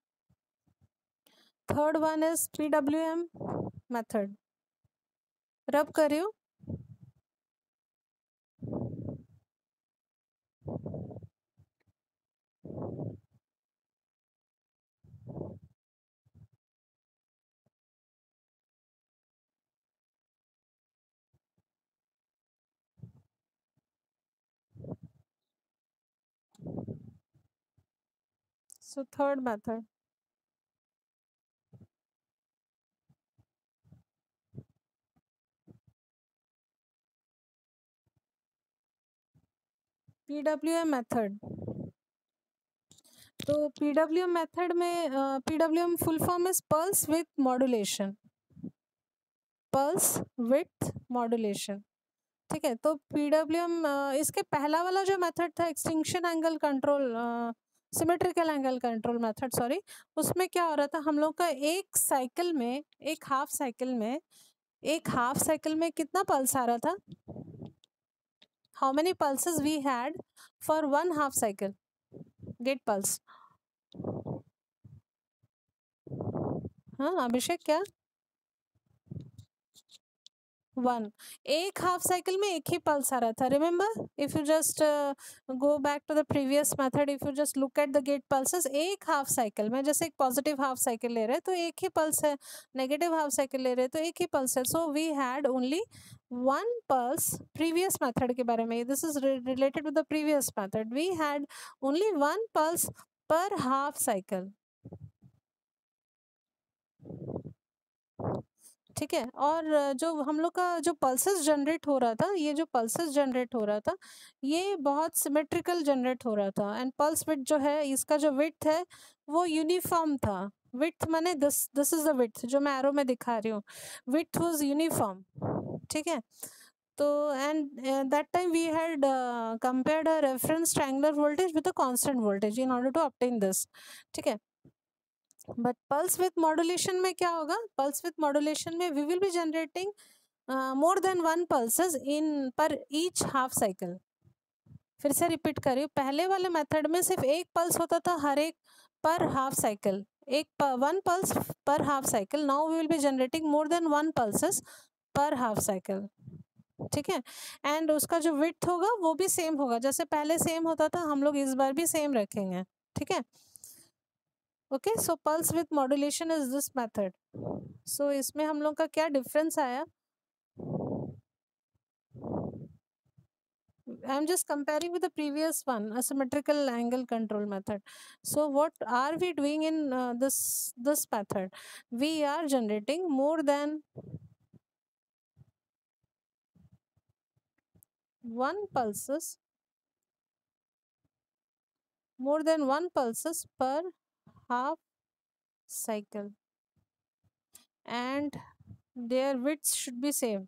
Third one is PWM method. Rub कर रही हूँ। So third method, PWM method. तो पीडब्ल्यूएम मेथड में PWM full form is pulse with modulation, pulse with modulation. ठीक है, तो पीडब्ल्यूएम इसके पहला वाला जो मेथड था extinction angle control, symmetrical angle control method, sorry, उसमें क्या हो रहा था हम लोग का, एक साइकिल में, एक हाफ साइकिल में, एक हाफ साइकिल में कितना पल्स आ रहा था? How many pulses we had for one half cycle gate pulse? हाँ अभिषेक, क्या? वन। एक हाफ साइकिल में एक ही पल्स आ रहा था। Remember, if you just go back to the previous method, if you just look at the gate pulses, एक हाफ साइकिल में, जैसे एक पॉजिटिव हाफ साइकिल ले रहे हैं तो एक ही पल्स है, नेगेटिव हाफ साइकिल ले रहे हैं तो एक ही पल्स है। So we had only one pulse. Previous method के बारे में, this is related with the previous method, we had only one pulse per half cycle. ठीक है, और जो हम लोग का जो पल्सेस जनरेट हो रहा था, ये जो पल्सेस जनरेट हो रहा था ये बहुत सिमेट्रिकल जनरेट हो रहा था, एंड पल्स विड्थ जो है, इसका जो विड्थ है वो यूनिफॉर्म था। विड्थ माने this this is the width जो मैं एरो में दिखा रही हूँ, विड्थ वाज यूनिफॉर्म। ठीक है, तो and that time we had compared a reference triangular voltage with a constant voltage in order to obtain this. ठीक है, बट पल्स विथ मॉड्यूलेशन में क्या होगा, पल्स विथ मॉड्यूलेशन में we will be generating more than one pulses in per each half cycle. फिर से रिपीट करिए, पहले वाले मेथड में सिर्फ एक पल्स होता था हर एक पर हाफ साइकिल, एक one pulse per half cycle. Now we will be generating more than one pulses per half cycle, ठीक है। एंड उसका जो विड्थ होगा वो भी सेम होगा, जैसे पहले सेम होता था हम लोग इस बार भी सेम रखेंगे, ठीक है। Okay, so pulse with modulation is this method. So इसमें हम लोग का क्या डिफरेंस आया, I'm just comparing with the previous one, asymmetrical angle control method. So what are we doing in uh, this this method? We are generating more than one pulses, more than one pulses per half cycle, and their widths should be same.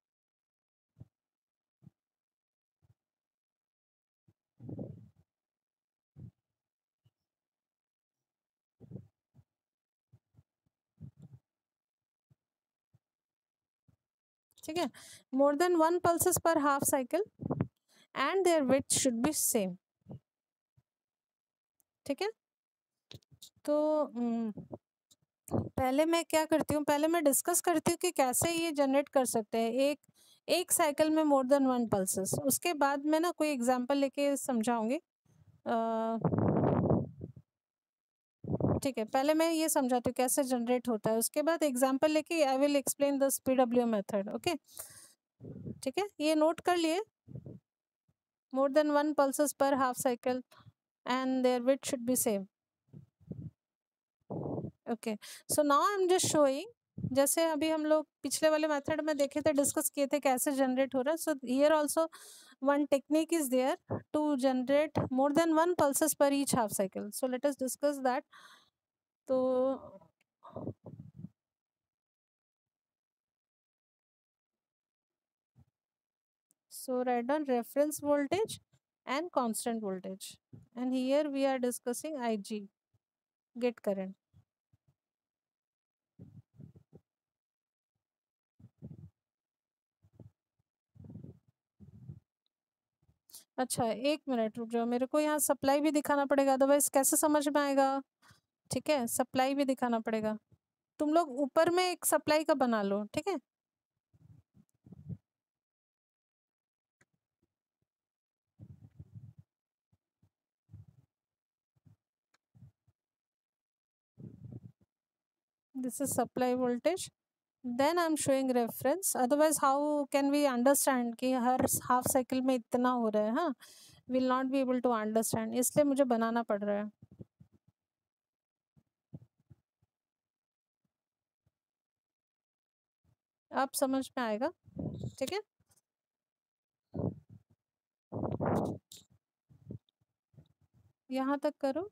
ठीक है, more than one pulses per half cycle and their width should be same, ठीक है। तो पहले मैं क्या करती हूँ, पहले मैं डिस्कस करती हूँ कि कैसे ये जनरेट कर सकते हैं एक एक साइकिल में मोर देन वन पल्सेस। उसके बाद मैं ना कोई एग्जांपल लेके समझाऊंगी, ठीक है। पहले मैं ये समझाती हूँ कैसे जनरेट होता है, उसके बाद एग्जांपल लेके I will explain this PW method, okay, ठीक है। ये नोट कर लिए, more than one pulses per half cycle and their width should be same, okay. So now I am just showing, जैसे अभी हम लोग पिछले वाले मेथड में देखे थे, डिस्कस किए थे कैसे जनरेट हो रहा है। So here also one technique is there to generate more than one pulses per each half cycle. So let us discuss that. तो so write down reference voltage and constant voltage, and here we are discussing I G, get current. अच्छा एक मिनट रुक जाओ, मेरे को यहाँ सप्लाई भी दिखाना पड़ेगा, अदरवाइज कैसे समझ में आएगा, ठीक है। सप्लाई भी दिखाना पड़ेगा, तुम लोग ऊपर में एक सप्लाई का बना लो, ठीक है। This is supply voltage, then I'm showing reference, otherwise how can we understand कि हर half cycle में इतना हो रहा है, हाँ, will not be able to understand, इसलिए मुझे बनाना पड़ रहा है। अब समझ में आएगा, ठीक है। यहाँ तक करो,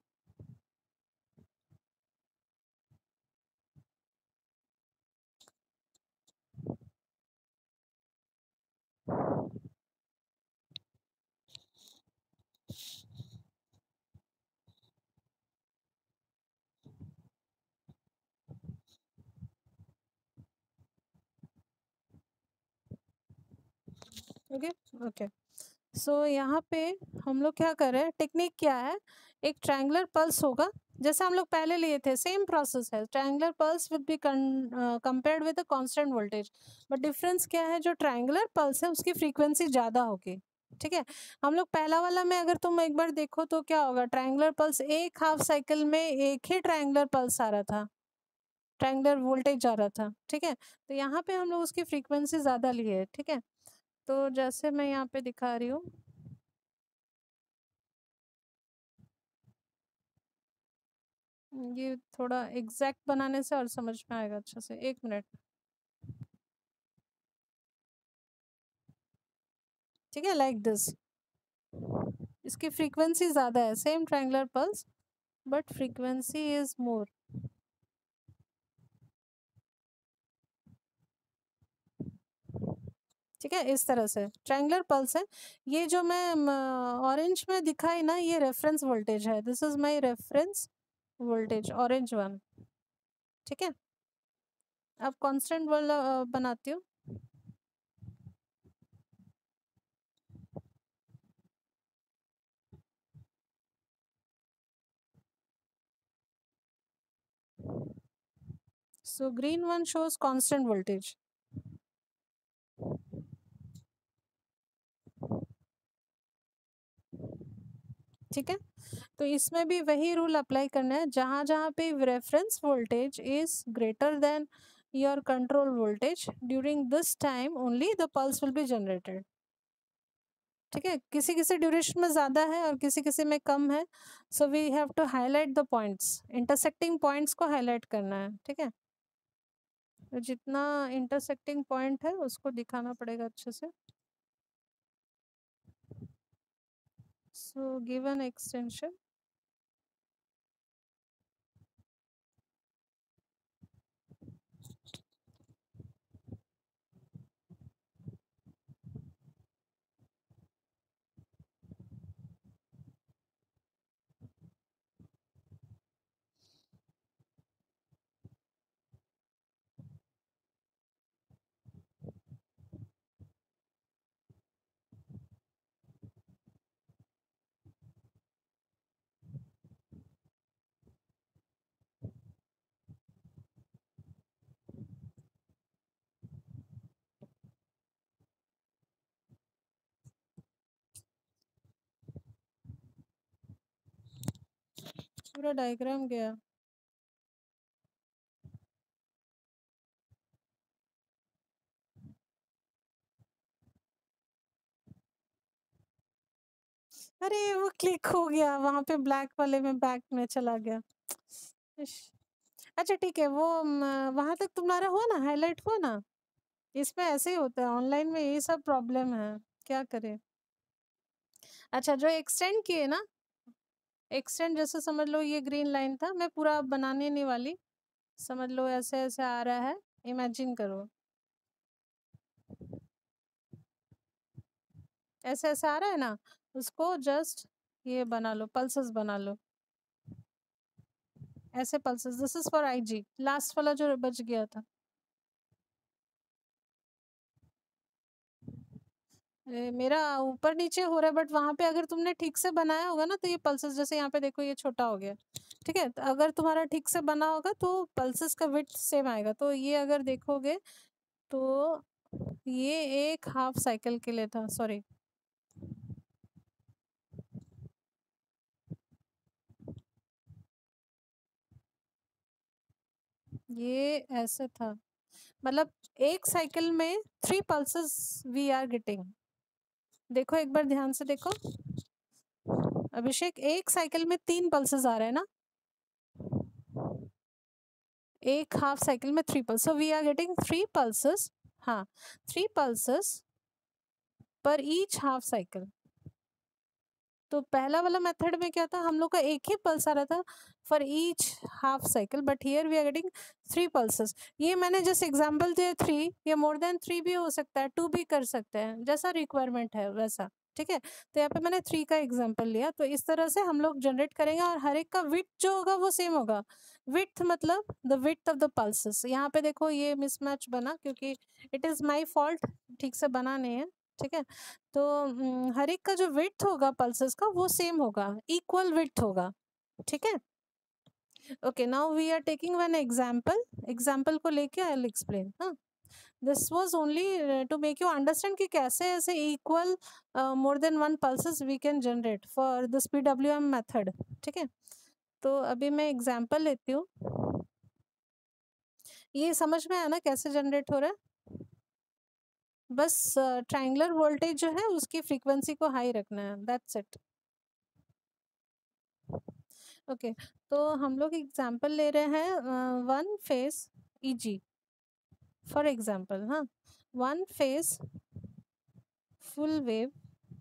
ओके ओके। सो यहाँ पे हम लोग क्या कर रहे हैं, टेक्निक क्या है, एक ट्रायंगुलर पल्स होगा जैसे हम लोग पहले लिए थे, सेम प्रोसेस है। Triangular pulse with be compared with the constant voltage, but difference क्या है, जो ट्रायंगुलर पल्स है उसकी फ्रीक्वेंसी ज़्यादा होगी, ठीक है। हम लोग पहला वाला में अगर तुम एक बार देखो तो क्या होगा, ट्रायंगुलर पल्स एक हाफ साइकिल में एक ही ट्रायंगुलर पल्स आ रहा था, ट्रायंगुलर वोल्टेज जा रहा था, ठीक है। तो यहाँ पे हम लोग उसकी फ्रीक्वेंसी ज़्यादा लिए है, ठीक है। तो जैसे मैं यहाँ पे दिखा रही हूँ, ये थोड़ा एग्जैक्ट बनाने से और समझ में आएगा अच्छा से, एक मिनट, ठीक है। लाइक दिस, इसकी फ्रीक्वेंसी ज़्यादा है, same triangular pulse but frequency is more, ठीक है। इस तरह से ट्रायंगुलर पल्स है। ये जो मैं ऑरेंज में दिखाई ना, ये रेफरेंस वोल्टेज है, this is my reference voltage, orange one. ठीक है, अब कांस्टेंट वाला बनाती हूँ। So green one shows constant voltage. ठीक है, तो इसमें भी वही रूल अप्लाई करना है, जहां जहां पे reference voltage is greater than your control voltage, during this time only the pulse will be generated. ठीक है, किसी किसी ड्यूरेशन में ज़्यादा है और किसी किसी में कम है, so we have to highlight the points, intersecting points को हाईलाइट करना है। ठीक है, तो जितना इंटरसेक्टिंग पॉइंट है उसको दिखाना पड़ेगा अच्छे से। सो गिवन एक्सटेंशन, पूरा डायग्राम गया। अरे वो क्लिक हो गया वहां पे, ब्लैक वाले में बैक में चला गया। इश। अच्छा ठीक है, वो वहां तक तुम्हारा हुआ ना, हाईलाइट हुआ ना? इसमें ऐसे ही होता है, ऑनलाइन में यही सब प्रॉब्लम है, क्या करें। अच्छा, जो एक्सटेंड किए ना, एक्सटेंड जैसे समझ लो ये ग्रीन लाइन था, मैं पूरा बनाने नहीं वाली, समझ लो ऐसे ऐसे आ रहा है, इमेजिन करो ऐसे ऐसे आ रहा है ना, उसको जस्ट ये बना लो, पल्सेस बना लो, ऐसे pulses. This is for IG, last वाला जो बच गया था। ए, मेरा ऊपर नीचे हो रहा है, बट वहां पे अगर तुमने ठीक से बनाया होगा ना, तो ये पल्सेस, जैसे यहाँ पे देखो ये छोटा हो गया। ठीक है, तो अगर तुम्हारा ठीक से बना होगा तो पल्सेस का विड्थ सेम आएगा। तो ये अगर देखोगे तो ये एक हाफ साइकिल के लिए था, सॉरी, ये ऐसे था, मतलब एक साइकिल में three pulses we are getting. देखो एक बार ध्यान से देखो अभिषेक, एक साइकिल में तीन पल्सेस आ रहे हैं ना, एक हाफ साइकिल में three pulse, so we are getting three pulses. हाँ, three pulses per each half cycle. तो पहला वाला मेथड में क्या था, हम लोग का एक ही पल्स आ रहा था for each half cycle, but here we are getting three pulses. ये मैंने जैसे एग्जांपल दिया थ्री, या मोर देन थ्री भी हो सकता है, टू भी कर सकते हैं, जैसा रिक्वायरमेंट है वैसा। ठीक है, तो यहाँ पे मैंने थ्री का एग्जांपल लिया। तो इस तरह से हम लोग जनरेट करेंगे, और हर एक का विड्थ जो होगा वो सेम होगा। विड्थ मतलब the width of the pulses. यहाँ पे देखो ये मिसमैच बना, क्योंकि इट इज़ माई फॉल्ट, ठीक से बना नहीं है। ठीक है, तो उम, हर एक का जो विड्थ होगा पल्सेस का वो सेम होगा, इक्वल विड्थ होगा। ठीक है, okay, now we are taking one example, example को लेके आई विल एक्सप्लेन। हाँ, this was only to make you understand कि कैसे ऐसे equal more than one pulses we can generate for this PWM method. ठीक है, तो अभी मैं एग्जांपल लेती हूँ। ये समझ में आया ना कैसे जनरेट हो रहा है? बस ट्रायंगुलर वोल्टेज जो है उसकी फ्रीक्वेंसी को हाई रखना है, दैट्स इट। ओके, तो हम लोग एग्जांपल ले रहे हैं one phase easy, for example. हाँ, one phase full wave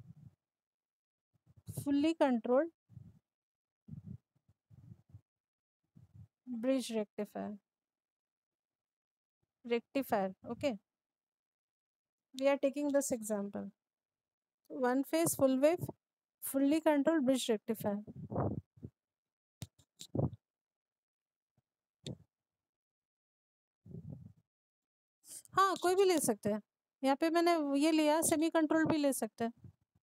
fully controlled bridge rectifier, rectifier. Okay, we are taking this example, one phase full wave fully controlled bridge rectifier। हाँ कोई भी ले सकते हैं, यहाँ पे मैंने ये लिया, सेमी कंट्रोल भी ले सकते हैं,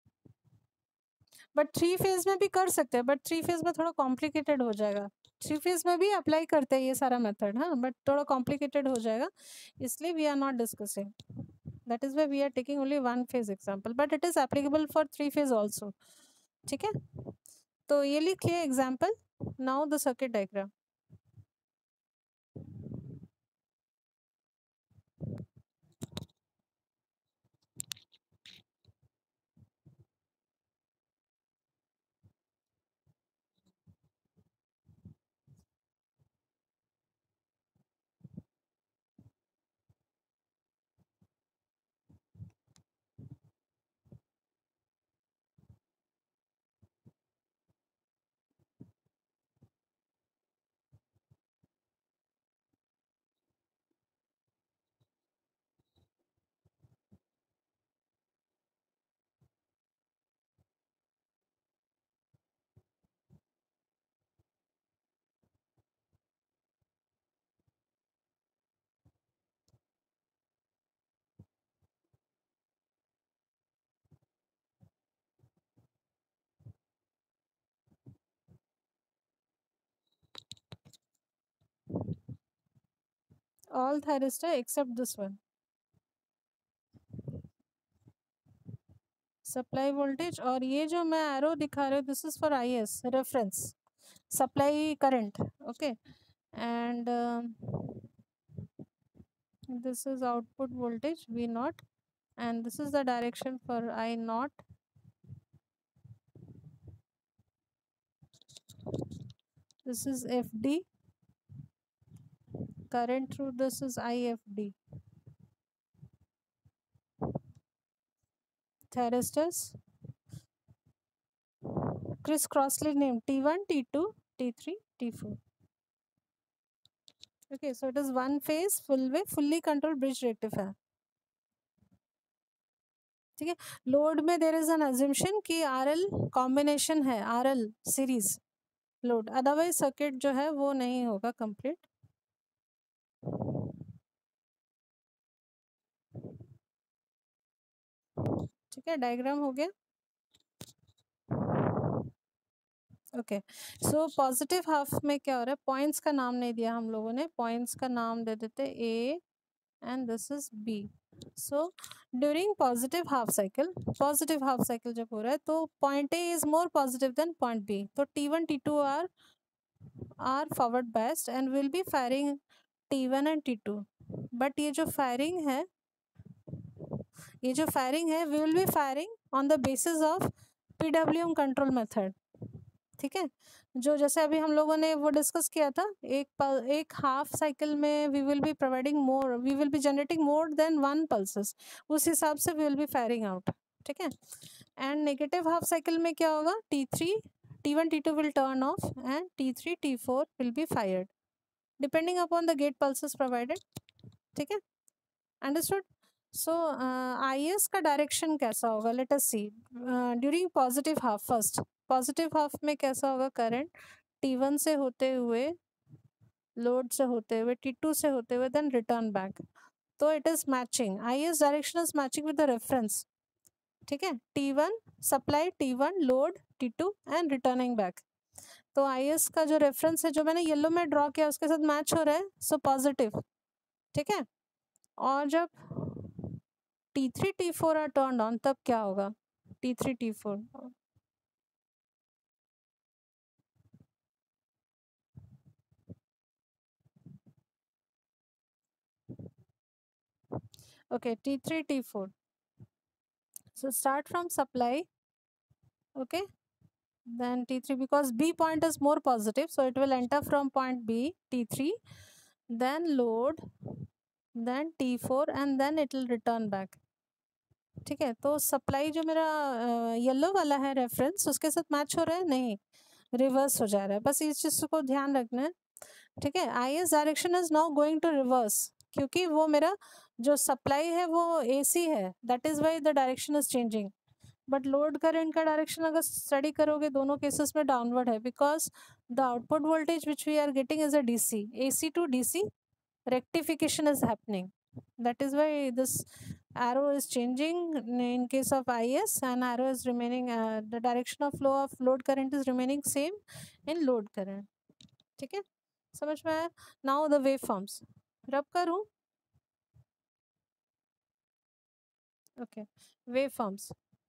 बट थ्री फेज में भी कर सकते हैं, बट थ्री फेज में थोड़ा कॉम्प्लिकेटेड हो जाएगा। थ्री फेज में भी अप्लाई करते हैं ये सारा मेथड, हाँ, बट थोड़ा कॉम्प्लिकेटेड हो जाएगा, इसलिए we are not discussing, that is why we are taking only one phase example, but it is applicable for three phase also. ठीक है, तो ये लिख लिया example. Now the circuit diagram. All thyristor except this one. Supply voltage, और ये जो मैं एरो दिखा रही हूँ this is for I S reference supply current, okay, and this is output voltage V naught, and this is the direction for I naught. This is F D, current through this is I F D. Thyristors criss-crossly named T one, T two, T three, T four. Okay, so it is one phase full wave fully controlled bridge rectifier. ठीक है, लोड में देर इज एन अजम्पशन कि आर एल कॉम्बिनेशन है, R L series load, otherwise circuit जो है वो नहीं होगा कंप्लीट। ठीक है, डायग्राम हो गया। ओके, सो पॉजिटिव हाफ में क्या हो रहा है, पॉइंट्स का नाम नहीं दिया हम लोगों ने, पॉइंट्स का नाम दे देते A and this is B. So during positive half cycle, positive half cycle जब हो रहा है तो point A is more positive than point B, तो T one T two are are forward biased and will be firing T one and T two, but ये जो फायरिंग है, ये जो फायरिंग है we will be firing on the basis of PWM control method. ठीक है, जो जैसे अभी हम लोगों ने वो डिस्कस किया था, एक पल, एक हाफ साइकिल में we will be providing more, we will be generating more than one pulses, उस हिसाब से we will be firing out. ठीक है, एंड नेगेटिव हाफ साइकिल में क्या होगा, T three T one T two will turn off and T three T four will be fired depending upon the gate pulses provided. ठीक है, अंडरस्टूड। सो आई एस का डायरेक्शन कैसा होगा, late us see during positive half. First positive half में कैसा होगा, करंट टी वन से होते हुए, लोड से होते हुए, टी टू से होते हुए, देन रिटर्न बैक, तो it is matching, I S direction is matching with the reference. ठीक है, T one supply, T one load, T two and returning back, तो आई एस का जो रेफरेंस है जो मैंने येलो में ड्रॉ किया उसके साथ मैच हो रहा है, सो पॉजिटिव। ठीक है, और जब T three T four are turn on तब क्या होगा, T three T four, okay, T three T four, so start from supply, okay, then T three, because B point is more positive so it will enter from point B, T three, then load, then T four and then it will return back। ठीक है, तो सप्लाई जो मेरा येलो uh, वाला है रेफरेंस उसके साथ मैच हो रहा है, नहीं, रिवर्स हो जा रहा है, बस इस चीज को ध्यान रखना है। ठीक है, I S direction is now going to reverse, क्योंकि वो मेरा जो सप्लाई है वो ए सी है, that is why the direction is changing, but load current का डायरेक्शन अगर स्टडी करोगे दोनों केसेस में डाउनवर्ड है, because the output voltage which we are getting is a D C, A C to D C rectification is happening. That is why this arrow is changing in case of I S, and arrow is remaining, uh, the direction of flow of load current is remaining same in load current. ठीक है, समझ में आया? Now the waveforms. रब करूँ? Okay, waveforms.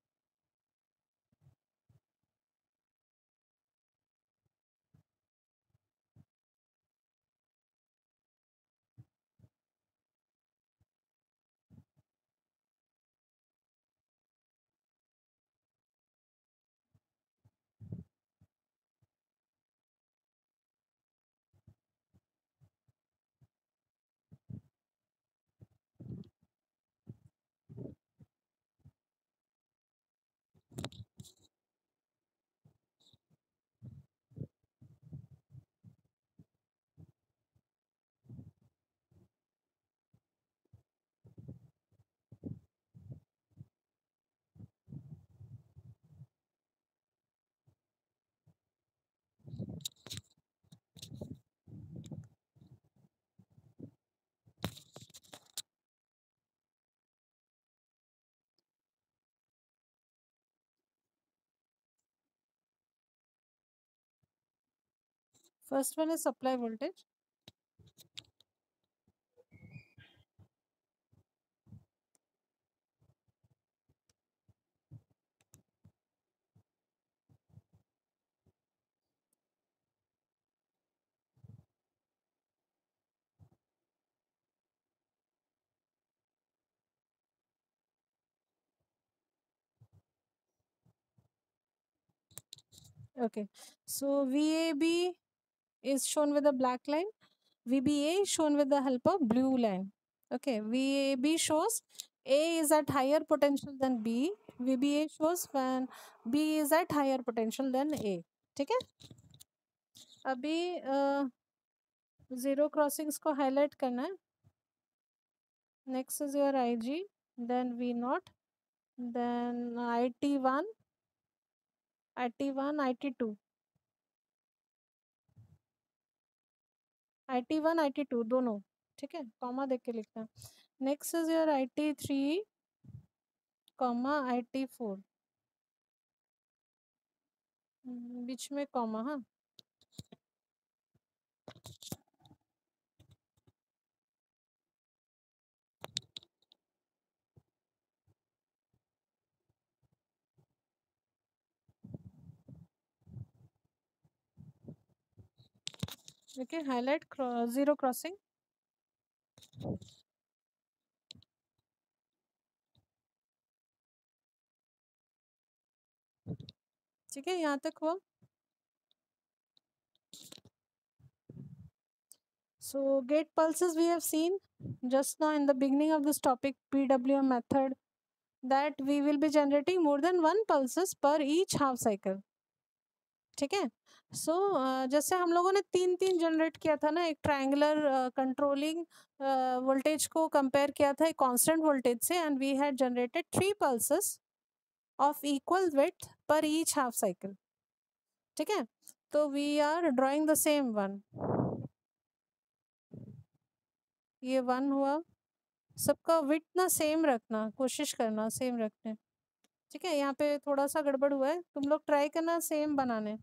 First one is supply voltage. Okay, so V A B is shown with a black line, V B A is shown with the help of blue line. Okay, V A B shows A is at higher potential than B, V B A shows when B is at higher potential than A. ठीक है, अभी जीरो क्रॉसिंग्स को हाईलाइट करना है. Next is your I G, then V naught, then I T one, I T one, I T two, I T one, I T two दोनों. ठीक है, कॉमा देख के लिखना है. Next is your I T three, comma I T four, बीच में कॉमा. हाँ, देखिए हाईलाइट जीरो क्रॉसिंग. ठीक है, यहाँ तक हुआ. So gate pulses we have seen just now in the beginning of this topic, P W M method, that we will be generating more than one pulses per each half cycle. ठीक है, सो so, uh, जैसे हम लोगों ने तीन तीन जनरेट किया था ना, एक ट्रायंगुलर कंट्रोलिंग वोल्टेज को कंपेयर किया था एक कांस्टेंट वोल्टेज से, and we had generated three pulses of equal width per each half cycle. ठीक है, तो we are drawing the same one. ये वन हुआ. सबका विड्थ ना सेम रखना, कोशिश करना सेम रखने. ठीक है, यहाँ पे थोड़ा सा गड़बड़ हुआ है, तुम लोग ट्राई करना सेम बनाने.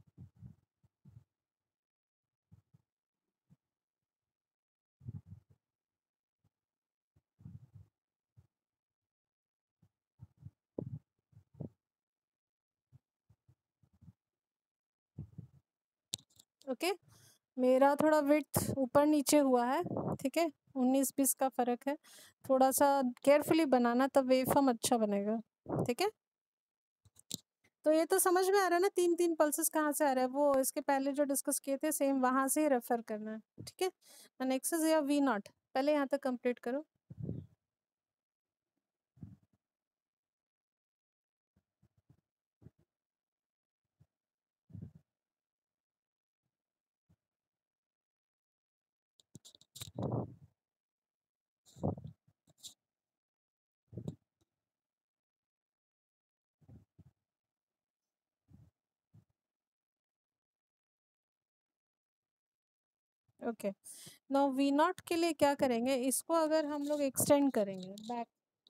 Okay okay? मेरा थोड़ा विड्थ ऊपर नीचे हुआ है. ठीक है, उन्नीस बीस का फर्क है. थोड़ा सा केयरफुली बनाना, तब वेवफॉर्म अच्छा बनेगा. ठीक है, तो ये तो समझ में आ रहा है ना, तीन तीन पल्सेस कहाँ से आ रहा है, वो इसके पहले जो डिस्कस किए थे सेम वहां से ही रेफर करना है. ठीक है, नेक्स्ट इज वी नॉट. पहले यहाँ तक कंप्लीट करो. ओके, नाउ वी नॉट के लिए क्या करेंगे, इसको अगर हम लोग एक्सटेंड करेंगे बैक,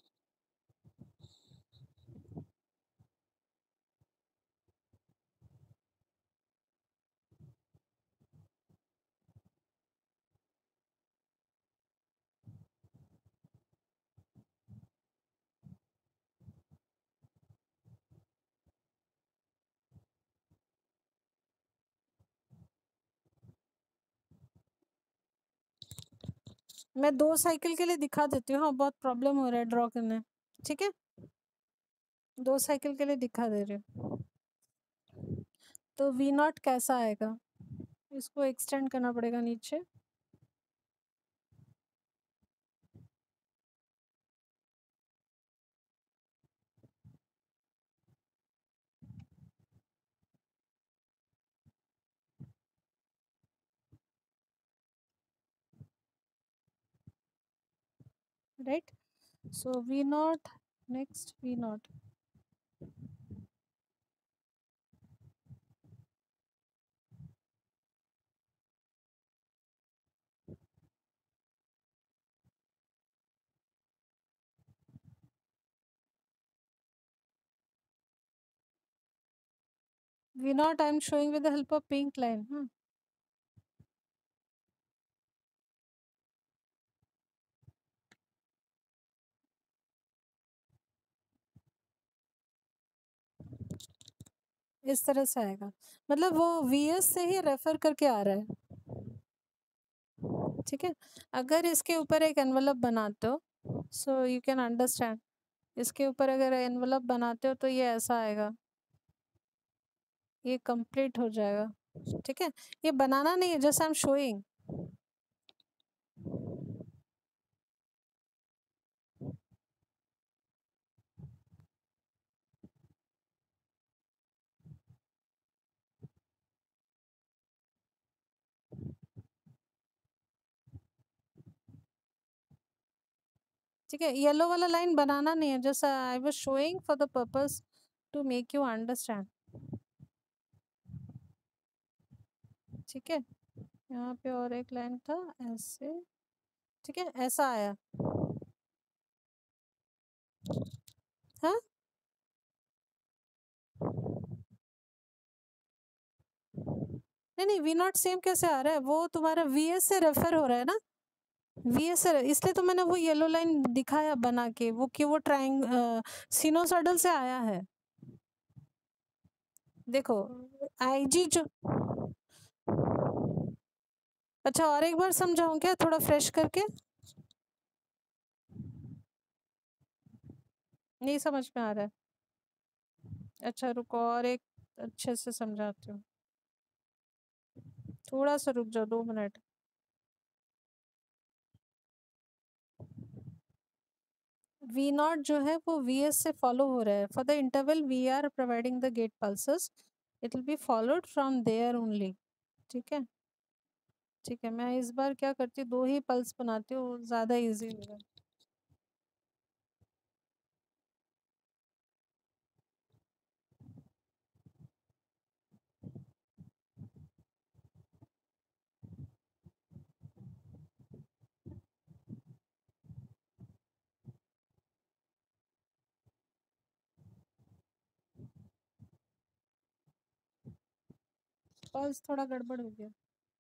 मैं दो साइकिल के लिए दिखा देती हूँ, हाँ बहुत प्रॉब्लम हो रहा है ड्रॉ करने, ठीक है, दो साइकिल के लिए दिखा दे रही हूँ। तो वी नॉट कैसा आएगा, इसको एक्सटेंड करना पड़ेगा नीचे, right. So V naught, next V naught, V naught I am showing with the help of pink line, हाँ इस तरह से आएगा, मतलब वो वी एस से ही रेफर करके आ रहा है, ठीक है। अगर इसके ऊपर एक एनवलप बनाते हो, सो यू कैन अंडरस्टैंड, इसके ऊपर अगर एनवलप बनाते हो तो ये ऐसा आएगा, ये कंप्लीट हो जाएगा, ठीक है। ये बनाना नहीं है, जस्ट आई एम शोइंग, ठीक है। येलो वाला लाइन बनाना नहीं है, just I was showing for the purpose to make you understand, ठीक है। यहाँ पे और एक लाइन था ऐसे, ठीक है, ऐसा आया, हाँ नहीं नहीं, वी नॉट सेम कैसे आ रहा है, वो तुम्हारा वी एस से रेफर हो रहा है ना, वी एस से, इसलिए तो मैंने वो येलो लाइन दिखाया बना के, वो कि वो ट्राइंग सिनोसॉइडल से आया है, देखो आईजी जो, अच्छा और एक बार समझाऊं क्या थोड़ा फ्रेश करके, नहीं समझ में आ रहा है, अच्छा रुको और एक अच्छे से समझाती हूँ, थोड़ा सा रुक जाओ दो मिनट। वी नॉट जो है वो वी एस से फॉलो हो रहा है, for the interval we are providing the gate pulses, it will be followed from there only, ठीक है, ठीक है। मैं इस बार क्या करती हूँ, दो ही पल्स बनाती हूँ, ज़्यादा इजी होगा। पल्स थोड़ा गड़बड़ हो गया,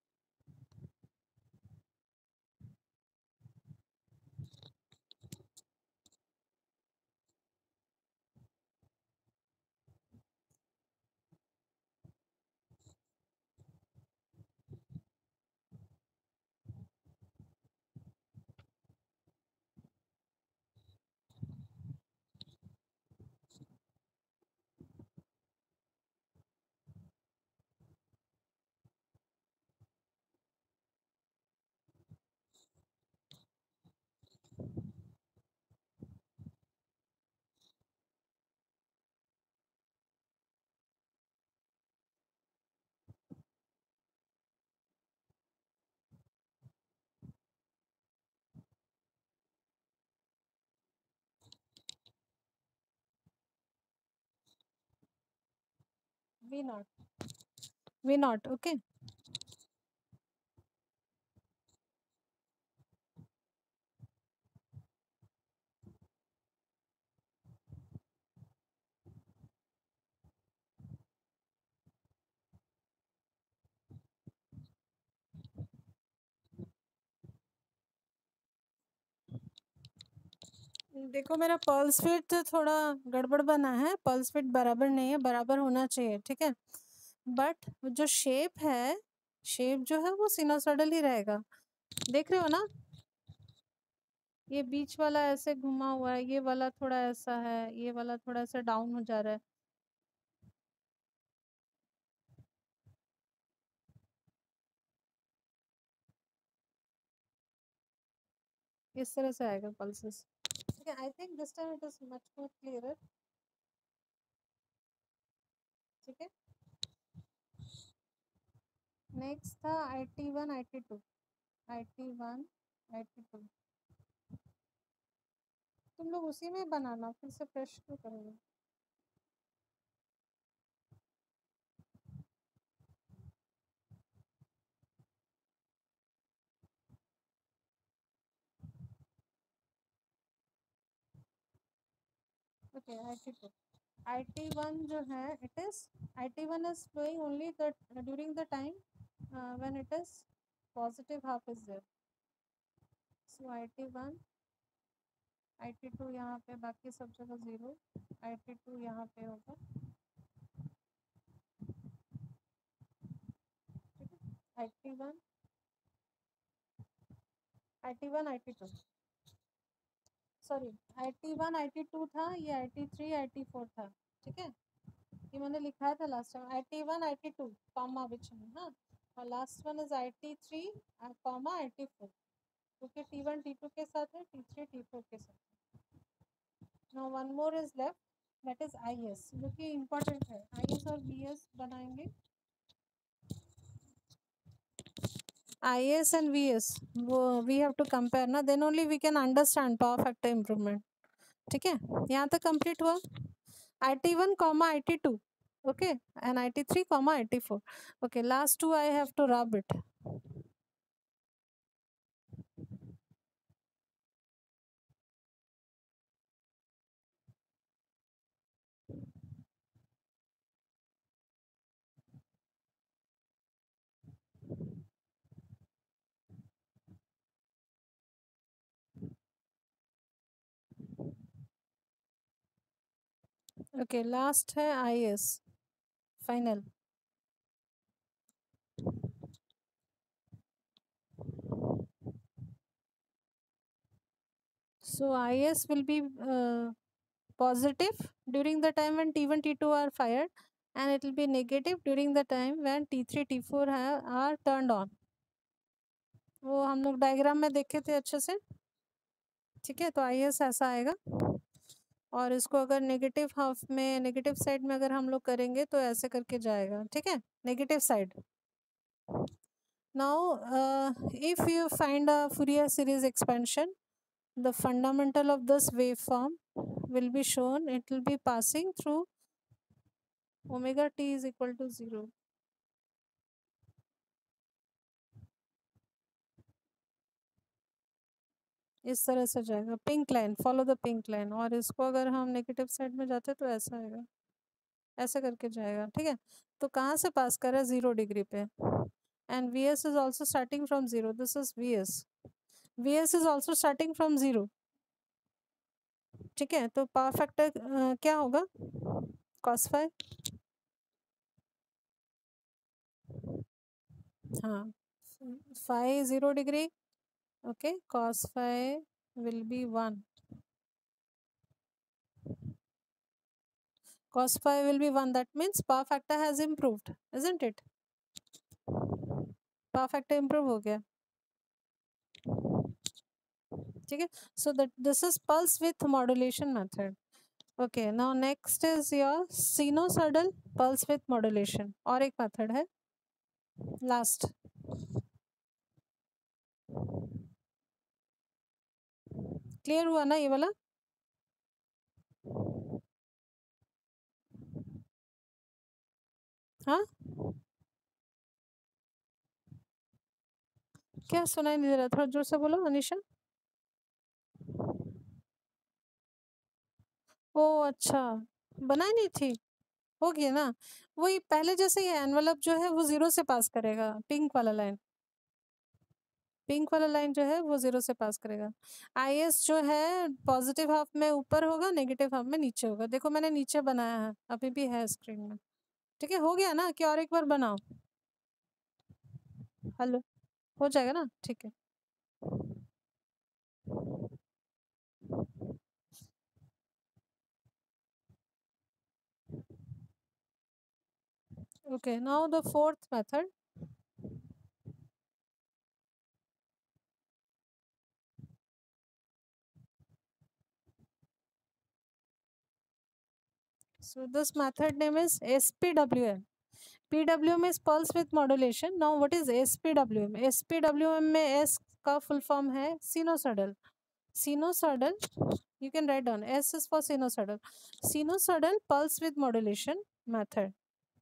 V naught, V naught, okay, देखो मेरा पल्स विड्थ थोड़ा गड़बड़ बना है, पल्स विड्थ बराबर नहीं है, बराबर होना चाहिए, ठीक है। बट जो शेप है, शेप जो है वो सिनोसॉइडल ही रहेगा, देख रहे हो ना। ये बीच वाला ऐसे घुमा हुआ है, ये वाला थोड़ा ऐसा है, ये वाला थोड़ा ऐसा डाउन हो जा रहा है। इस तरह से आएगा पल्सेस, ठीक है। I think this time it is much more clearer, ठीक है। नेक्स्ट था I T one I T two, I T one I T two. तुम लोग उसी में बनाना, फिर से फ्रेश क्यों करोगे। Okay I T two, I T one जो है, it is I T one is flowing only that during the time uh, when it is positive half is there. So I T one I T two यहाँ पे, बाकी सब जगह जीरो, आई टी टू यहाँ पे होगा, ठीक है। I T one I T one I T two, sorry I T one I T two था, ये I T three I T four था, ठीक है। ये मैंने लिखा था last time, I T one I T two comma which है, हाँ। और last one is I T three comma I T four, क्योंकि टी वन टी टू के साथ है, टी थ्री टी फोर के साथ। Now one more is left, that is I S, जो कि इम्पोर्टेंट है। आई एस और बी एस बनाएंगे, I S and V S, वो वी हैव टू कंपेयर ना, then only we can understand power factor improvement, ठीक है। यहाँ तक कंप्लीट हुआ, I T one comma I T two, okay, and I T three comma I T four. Okay, last two I have to rub it. Okay, last है I S final. So I S will be uh, positive during the time when T one T two are fired, and it will be negative during the time when T three T four have, are turned on. वो हम लोग डायग्राम में देखे थे अच्छे से, ठीक है। तो आई एस ऐसा आएगा, और इसको अगर नेगेटिव हाफ में, नेगेटिव साइड में अगर हम लोग करेंगे तो ऐसे करके जाएगा, ठीक है, negative side. Now, uh, if you find a Fourier series expansion, the fundamental of this waveform will be shown. It will be passing through omega t is equal to zero. इस तरह से जाएगा, pink line, follow the pink line. और इसको अगर हम नेगेटिव साइड में जाते तो ऐसा आएगा, ऐसे करके जाएगा, ठीक है। तो कहाँ से पास कर रहा है, जीरो डिग्री पे, and V S is also starting from zero, this is V S, V S is also starting from zero, ठीक है। तो पावर फैक्टर क्या होगा, कॉस फाइव, हाँ, phi zero degree, okay, cos phi will be one, cos phi will be one, that means power factor has improved, isn't it, power factor improve हो गया, ठीक है। so that this is pulse width modulation method. Okay, now next is your sinusoidal pulse width modulation, और एक method है last, clear हुआ ना ये वाला। हाँ, क्या सुनाई नहीं दे रहा, थोड़ा जोर से बोलो अनिशा। ओ अच्छा, बनाई नहीं थी, हो गया ना, वही पहले जैसे ये एनवलप जो है वो जीरो से पास करेगा, पिंक वाला लाइन, पिंक वाला लाइन जो है वो जीरो से पास करेगा। आई एस जो है पॉजिटिव हाफ में ऊपर होगा, नेगेटिव हाफ में नीचे होगा। देखो मैंने नीचे बनाया है, अभी भी है स्क्रीन में। ठीक है, हो गया ना कि और एक बार बनाओ? हेलो, हो जाएगा ना? ठीक है। Okay, now the fourth method. So this method name is S P W M. P W M is pulse with modulation. Now what is S P W M? S P W M में S का full form है sinusoidal. Sinusoidal, you can write down. S is for sinusoidal. Sinusoidal pulse with modulation method.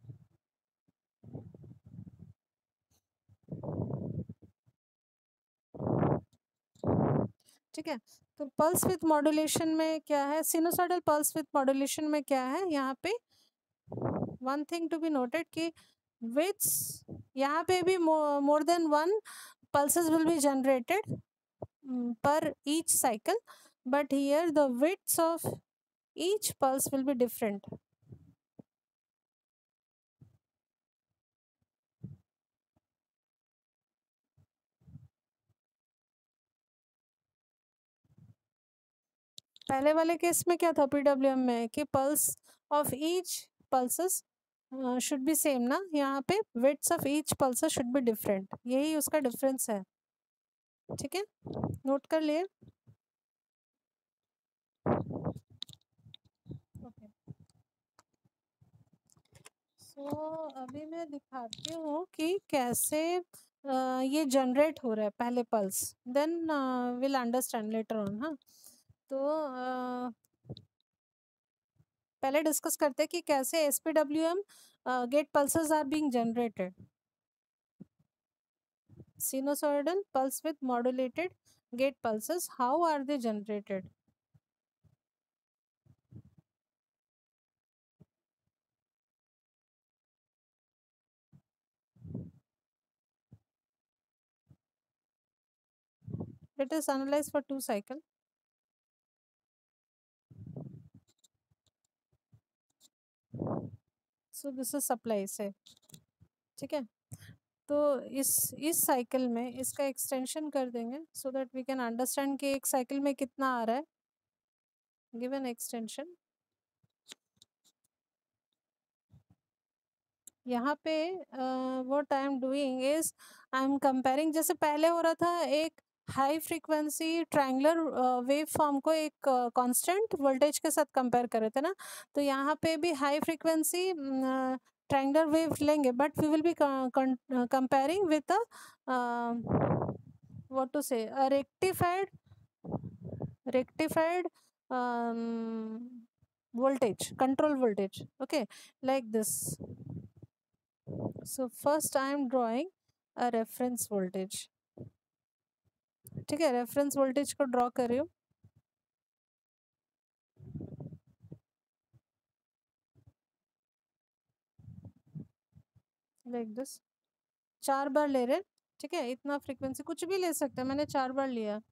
ठीक है, तो पल्स विथ मॉड्यूलेशन में क्या है? सिनुसाइडल पल्स विथ मॉड्यूलेशन में क्या है? यहाँ पे one thing to be noted कि विथ्स, यहाँ पे भी more than one pulses will be generated um, per each cycle, but here the widths of each pulse will be different. पहले वाले केस में क्या था पीडब्ल्यूएम में कि pulse of each pulses should be same ना, यहाँ पे width of each pulses should be different, यही उसका डिफरेंस है। ठीक है, नोट कर लिए? ओके, सो अभी मैं दिखाती हूँ कि कैसे uh, ये जनरेट हो रहा है पहले pulse, then will understand later on. हाँ, तो uh, पहले डिस्कस करते हैं कि कैसे SPWM gate pulses are being generated. Sinusoidal pulse with modulated gate pulses, how are they generated? Let us analyze for two cycle. So this is supply से, ठीक है, तो इस इस साइकिल में इसका एक्सटेंशन कर देंगे so that we can understand कि एक साइकिल में कितना आ रहा है। गिवन एक्सटेंशन यहाँ पे what I am doing is I am comparing, जैसे पहले हो रहा था एक high frequency triangular wave form को एक कांस्टेंट uh, वोल्टेज के साथ कंपेयर कर रहे थे ना, तो यहाँ पे भी हाई फ्रीक्वेंसी ट्रायंगुलर वेव लेंगे, but we will be comparing with what to से rectified rectified um, voltage, control voltage. Okay, like this. So first I am drawing a reference voltage. ठीक है, रेफरेंस वोल्टेज को ड्रॉ कर रही हूँ। लाइक दिस, चार बार ले रहे, ठीक है, इतना फ्रीक्वेंसी कुछ भी ले सकते हैं, मैंने चार बार लिया।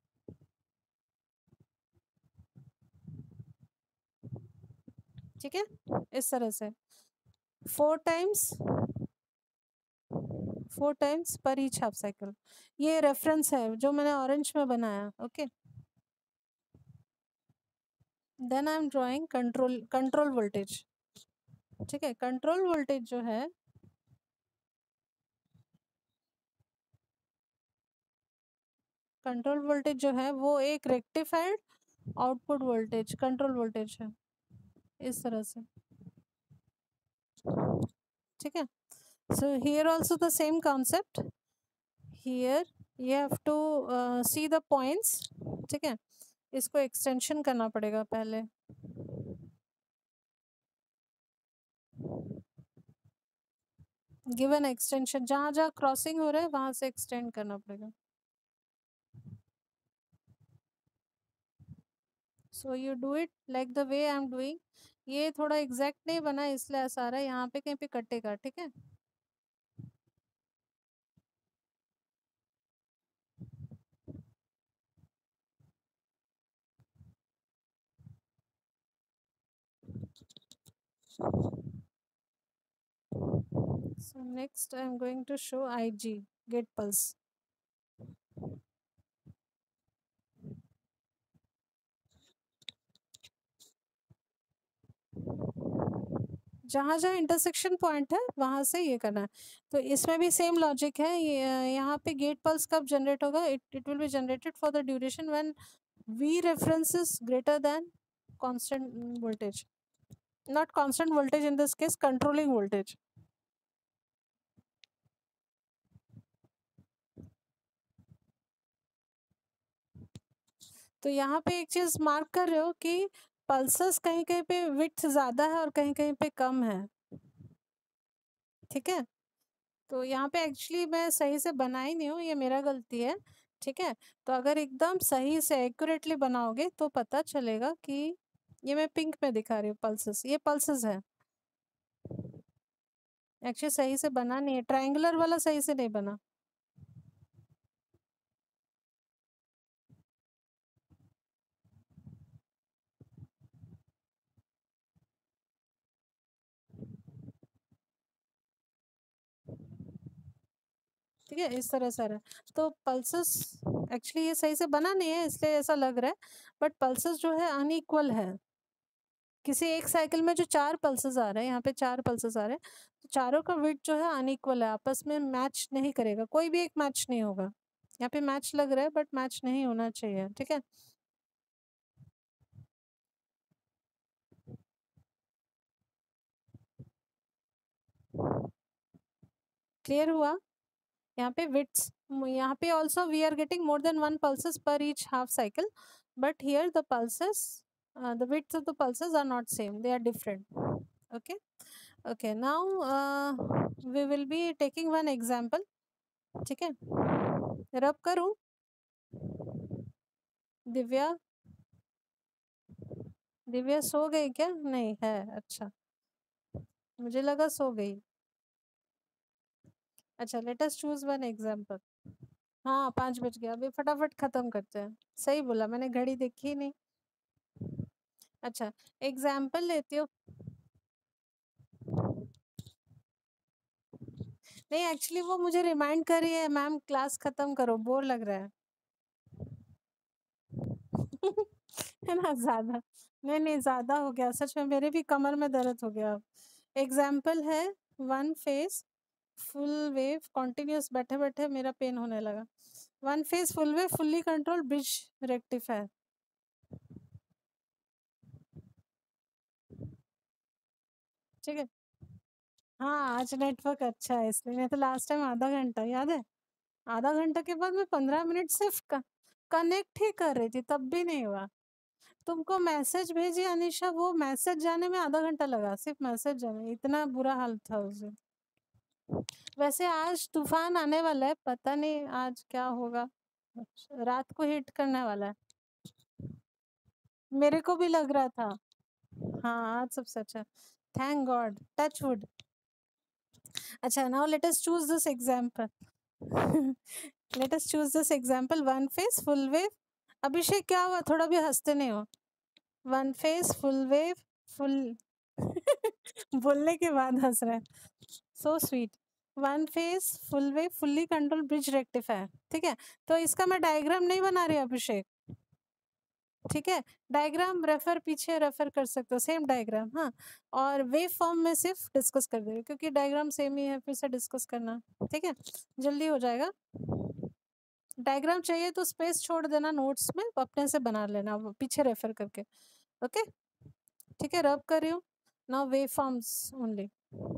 ठीक है, इस तरह से four times four times per each half cycle. ये रेफरेंस है जो मैंने ऑरेंज में बनाया। Okay, then I am drawing control control voltage. ठीक है, कंट्रोल वोल्टेज जो है कंट्रोल वोल्टेज जो है वो एक rectified output voltage control voltage है, इस तरह से। ठीक है, so here also the same concept, here you have to see the points. ठीक है, इसको एक्सटेंशन करना पड़ेगा पहले। गिवन एक्सटेंशन, जहाँ जहाँ क्रॉसिंग हो रहा है वहां से एक्सटेंड करना पड़ेगा। So you do it like the way I am doing. ये थोड़ा एग्जैक्ट नहीं बना इसलिए ऐसा आ रहा है, यहाँ पे कहीं पे कटेगा। ठीक है, So next I am going to show I G, gate pulse. जहाँ जहाँ इंटरसेक्शन पॉइंट है वहाँ से ये करना है। तो इसमें भी सेम लॉजिक है। ये यहाँ पे गेट पल्स कब जनरेट होगा? It it will be generated for the duration when V reference is greater than constant voltage. Not constant voltage in this case, controlling voltage. तो यहाँ पे एक चीज मार्क कर रहे हो कि पल्सेस कहीं कहीं पे विड्थ ज्यादा है और कहीं कहीं पे कम है। ठीक है, तो यहाँ पे एक्चुअली मैं सही से बना ही नहीं हूँ, ये मेरा गलती है। ठीक है, तो अगर एकदम सही से एक्यूरेटली बनाओगे तो पता चलेगा कि ये मैं पिंक में दिखा रही हूँ पल्सेस, ये पल्सेस है। एक्चुअली सही से बना नहीं है, ट्रायंगुलर वाला सही से नहीं बना। ठीक है, इस तरह से रहा है। तो पल्सेस एक्चुअली ये सही से बना नहीं है इसलिए ऐसा लग रहा है, बट पल्सेस जो है अनइक्वल है। किसी एक साइकिल में जो चार पल्सेस आ रहे हैं, यहाँ पे चार पल्सेस आ रहे हैं, तो चारों का वेट जो है अनइक्वल है, आपस में मैच नहीं करेगा, कोई भी एक मैच नहीं होगा। यहाँ पे मैच लग रहा है बट मैच नहीं होना चाहिए। ठीक है, क्लियर हुआ? यहाँ पे विड्स, यहाँ पे also we are getting more than one pulses per each half cycle, but here the pulses, the widths of the pulses are not same, they are different. Okay, okay, now uh, we will be taking one example. ठीक है, रब करूं? दिव्या, दिव्या सो गई क्या? नहीं है, अच्छा, मुझे लगा सो गई। अच्छा, let us choose one example. हाँ, पाँच बज गया, अभी फटाफट खत्म करते हैं। सही बोला, मैंने घड़ी देखी ही नहीं। अच्छा, एग्जाम्पल लेती हूँ। नहीं, एक्चुअली वो मुझे रिमाइंड कर रही है, मैम क्लास खत्म करो, बोर लग रहा है। है ना, ज्यादा, नहीं नहीं ज्यादा हो गया सच में, मेरे भी कमर में दर्द हो गया। एग्जाम्पल है one phase full wave continuous, बैठे बैठे मेरा पेन होने लगा। One phase full wave fully control bridge rectifier. ठीक है, हाँ आज नेटवर्क अच्छा है इसलिए, नहीं तो लास्ट टाइम आधा घंटा याद है, आधा घंटा के बाद मैं पंद्रह मिनट सिर्फ कनेक्ट ही कर रही थी तब भी नहीं हुआ। तुमको मैसेज भेजी अनिशा, वो मैसेज जाने में आधा घंटा लगा, सिर्फ मैसेज जाने, इतना बुरा हाल था उस दिन। वैसे आज तूफान आने वाला है, पता नहीं आज क्या होगा, रात को हिट करने वाला है। मेरे को भी लग रहा था। हाँ, आज सबसे अच्छा, थैंक गॉड, टच वुड। अच्छा, now let us choose this example. Let us choose this example, one phase full wave. Abhishek क्या हुआ, थोड़ा भी हंसते नहीं हो? One phase full wave full बोलने के बाद हंस रहे हैं, so sweet. One phase full wave fully control bridge rectifier. ठीक है, तो इसका मैं डायग्राम नहीं बना रही अभिषेक। ठीक है, डायग्राम रेफर, पीछे रेफर कर सकते हो, सेम डायग्राम। हाँ, और वेव फॉर्म में सिर्फ डिस्कस कर देंगे क्योंकि डायग्राम सेम ही है, फिर से डिस्कस करना। ठीक है, जल्दी हो जाएगा। डायग्राम चाहिए तो स्पेस छोड़ देना नोट्स में, अपने से बना लेना वो पीछे रेफर करके। ओके, ठीक है, रब कर रही हूँ नाउ, वेव फॉर्म्स ओनली।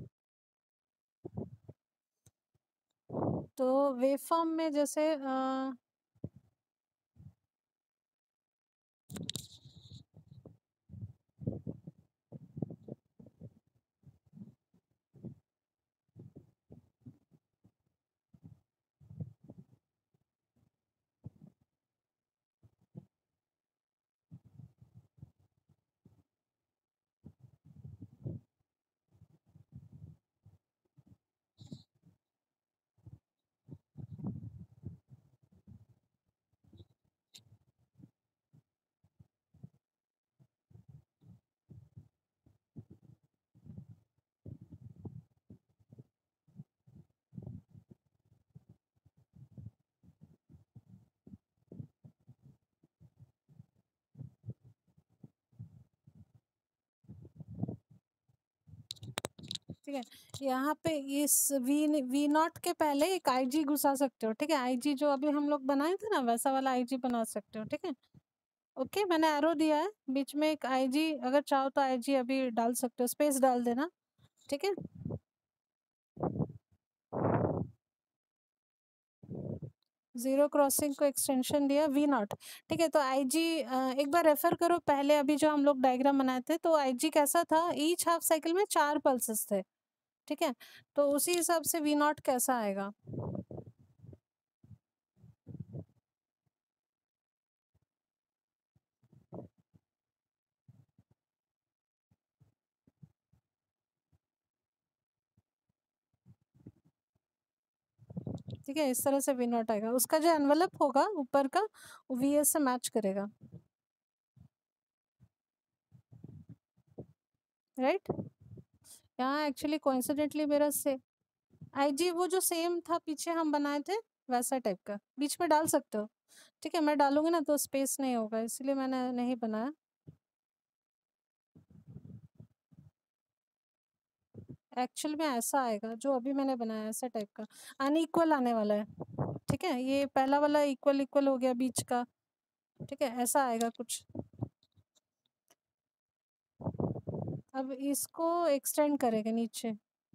तो वेव फॉर्म में जैसे आ, ठीक है, यहाँ पे इस वी वी नॉट के पहले एक आई जी घुसा सकते हो। ठीक है, आई जी जो अभी हम लोग बनाए थे ना, वैसा वाला आई जी बना सकते हो। ठीक है, ओके, मैंने एरो दिया है बीच में एक आई जी, अगर चाहो तो आई जी अभी डाल सकते हो, स्पेस डाल देना। ठीक है, जीरो क्रॉसिंग को एक्सटेंशन दिया वी नॉट। ठीक है, तो आई जी एक बार रेफर करो पहले, अभी जो हम लोग डायग्राम बनाए थे, तो आई जी कैसा था, ईच हाफ साइकिल में चार पल्सेस थे। ठीक है, तो उसी हिसाब से वी नॉट कैसा आएगा। ठीक है, इस तरह से वी नॉट आएगा, उसका जो एनवलप होगा ऊपर का वो वी एस से मैच करेगा। राइट, यहाँ एक्चुअली कोइंसिडेंटली मेरा से आई जी वो जो सेम था पीछे हम बनाए थे वैसा टाइप का बीच में डाल सकते हो। ठीक है, मैं डालूंगी ना तो स्पेस नहीं होगा, इसलिए मैंने नहीं बनाया। एक्चुअल में ऐसा आएगा जो अभी मैंने बनाया, ऐसा टाइप का अनइक्वल आने वाला है। ठीक है, ये पहला वाला इक्वल इक्वल हो गया बीच का। ठीक है, ऐसा आएगा कुछ। अब इसको एक्सटेंड करेंगे नीचे,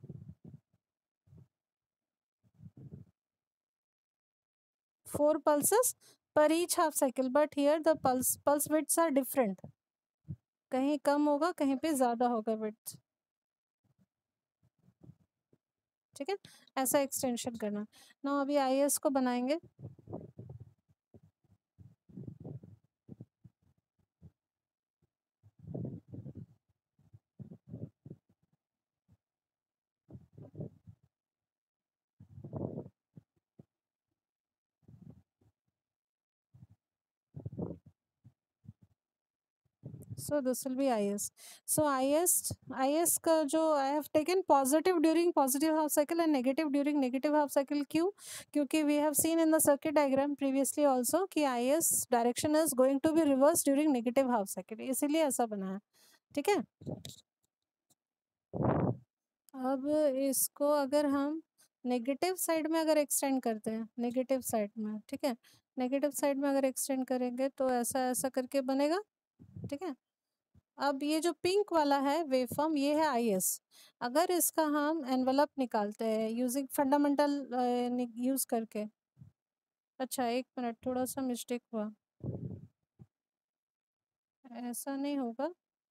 four pulses per each half cycle, but here the pulse pulse widths are different, कहीं कम होगा कहीं पे ज़्यादा होगा width। ठीक है, ऐसा एक्सटेंशन करना ना। अभी आई एस को बनाएंगे। So this will be I S. So I S, I S का जो I have taken positive during positive half cycle and negative during negative half cycle, क्यों? क्योंकि we have seen in the circuit diagram previously also कि I S direction is going to be reversed during negative half cycle, इसीलिए ऐसा बना है। ठीक है, अब इसको अगर हम नेगेटिव साइड में अगर एक्सटेंड करते हैं, नेगेटिव साइड में, ठीक है, नेगेटिव साइड में अगर एक्सटेंड करेंगे तो ऐसा ऐसा करके बनेगा। ठीक है, अब ये जो पिंक वाला है वेवफॉर्म, ये है आई एस। अगर इसका हम एनवलप निकालते हैं यूजिंग फंडामेंटल यूज करके, अच्छा एक मिनट, थोड़ा सा मिस्टेक हुआ, ऐसा नहीं होगा,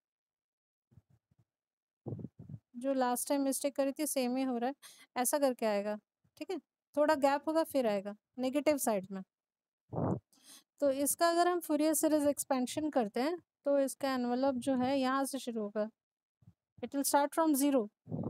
जो लास्ट टाइम मिस्टेक करी थी सेम ही हो रहा है, ऐसा करके आएगा। ठीक है, थोड़ा गैप होगा फिर आएगा नेगेटिव साइड में। तो इसका अगर हम फूरियर सीरीज एक्सपेंशन करते हैं तो इसका एनवलप जो है यहाँ से शुरू होगा, it will start from zero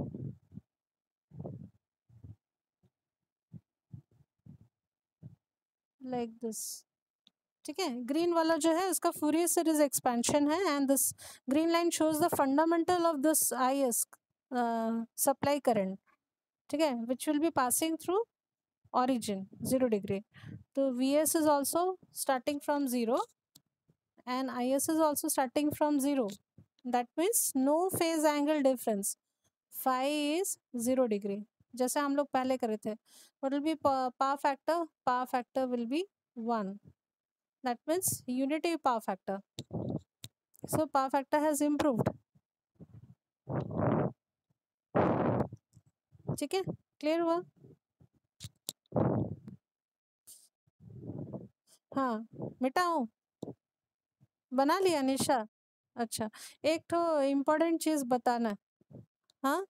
like this. ठीक है, ग्रीन वाला जो है इसका फूरियर सीरीज एक्सपेंशन है, and this green line shows the fundamental of this I S supply current. ठीक है, which will be passing through origin zero degree. So Vs is also starting from zero and Is is also starting from zero. That means no phase angle difference. Phi is zero degree. जैसे हम लोग पहले करे थे, what will be power factor? Power factor will be one. That means unity power factor. So power factor has improved. ठीक है, क्लियर हुआ? हाँ, मिटाऊँ? बना लिया निशा? अच्छा, एक तो इम्पोर्टेंट चीज़ बताना। हाँ,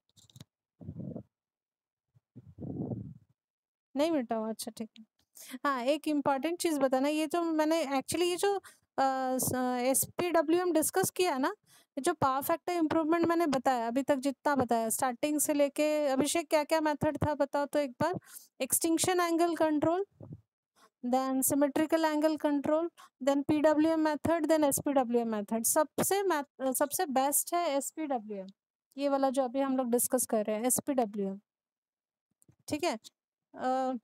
नहीं मिटाऊँ? अच्छा ठीक है। हाँ, एक इम्पॉर्टेंट चीज़ बताना, ये जो मैंने एक्चुअली ये जो S P W M discuss किया ना, ये जो पावर फैक्टर इम्प्रूवमेंट मैंने बताया अभी तक, जितना बताया स्टार्टिंग से लेके, अभिषेक क्या क्या मेथड था बताओ तो एक बार। Extinction angle control, then symmetrical angle control, then P W M method, then S P W M method. सबसे सबसे बेस्ट है एस पी डब्ल्यू एम, ये वाला जो अभी हम लोग डिस्कस कर रहे हैं, एस पी डब्ल्यू एम। ठीक है, uh,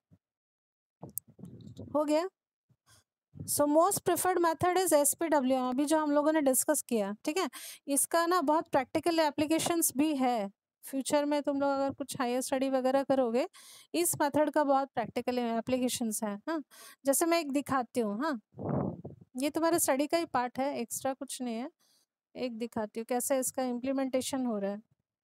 हो गया। So most preferred method is S P W M, अभी जो हम लोगों ने डिस्कस किया। ठीक है, इसका ना बहुत प्रैक्टिकल एप्लीकेशंस भी है। फ्यूचर में तुम लोग अगर कुछ हायर स्टडी वगैरह करोगे, इस मेथड का बहुत प्रैक्टिकल एप्लीकेशंस है। हाँ, जैसे मैं एक दिखाती हूँ। हाँ, ये तुम्हारे स्टडी का ही पार्ट है, एक्स्ट्रा कुछ नहीं है। एक दिखाती हूँ कैसे इसका इम्प्लीमेंटेशन हो रहा है।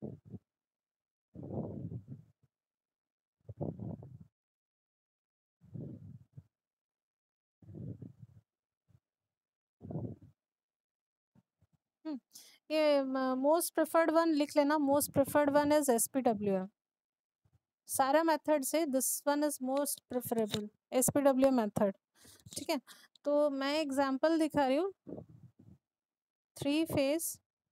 हम्म, ये मोस्ट प्रेफर्ड वन लिख लेना। Most preferred one is S P W M. सारा मेथड से this one is most preferable, S P W M method. ठीक है, तो मैं एग्जांपल दिखा रही हूँ। Three phase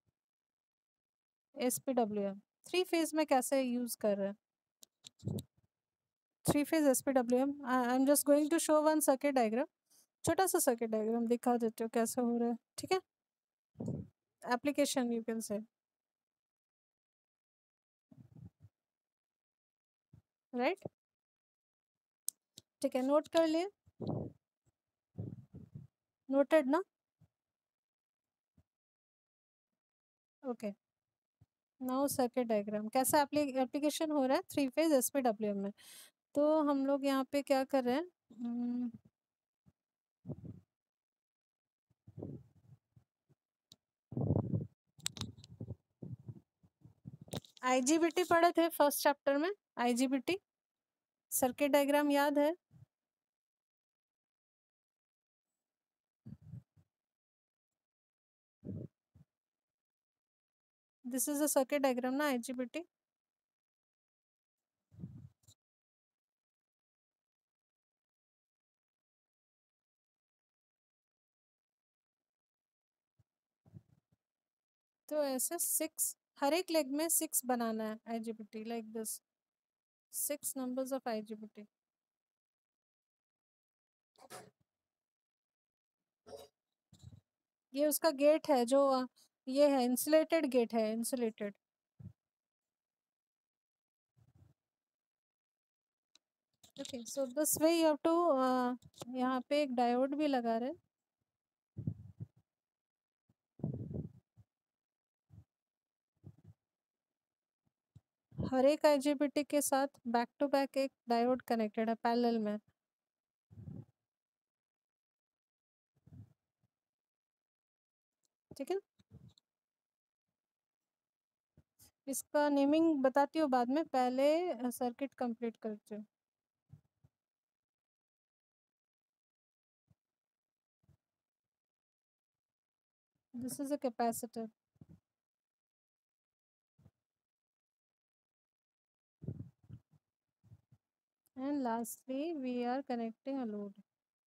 S P W M, three phase में कैसे यूज कर रहे हैं। Three phase S P W M, I am just going to show one circuit diagram. छोटा सा सर्किट डायग्राम दिखा देते हो कैसे हो रहा है। ठीक है, application you can say, right. ठीक है, नोट कर लिए, नोटेड ना। ओके, नाउ सर्किट डायग्राम कैसा एप्लीकेशन हो रहा है three phase S P W M में। तो हम लोग यहाँ पे क्या कर रहे हैं, आईजीबीटी पढ़े थे फर्स्ट चैप्टर में। आईजीबीटी सर्किट डायग्राम याद है। This is a circuit diagram ना, आईजीबीटी। तो ऐसे सिक्स, हर एक लेग में सिक्स बनाना है IGBT, like this, six numbers of IGBT. ये उसका गेट है जो अ, ये है इंसुलेटेड गेट है, insulated. Okay, so this way you have to, यहाँ पे एक डायोड भी लगा रहे। हर एक आईजीबीटी के साथ बैक टू बैक एक डायोड कनेक्टेड है पैरेलल में। ठीक है, इसका नेमिंग बताती हूँ बाद में, पहले सर्किट कंप्लीट करती हूँ। This is a capacitor, and lastly we are connecting a load.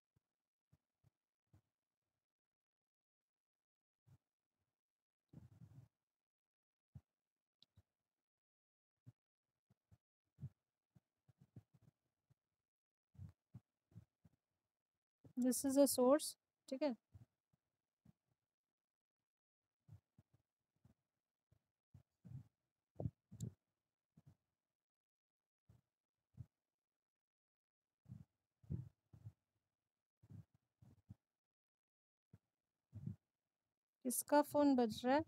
This is a source। ठीक है, इसका फोन बज रहा है।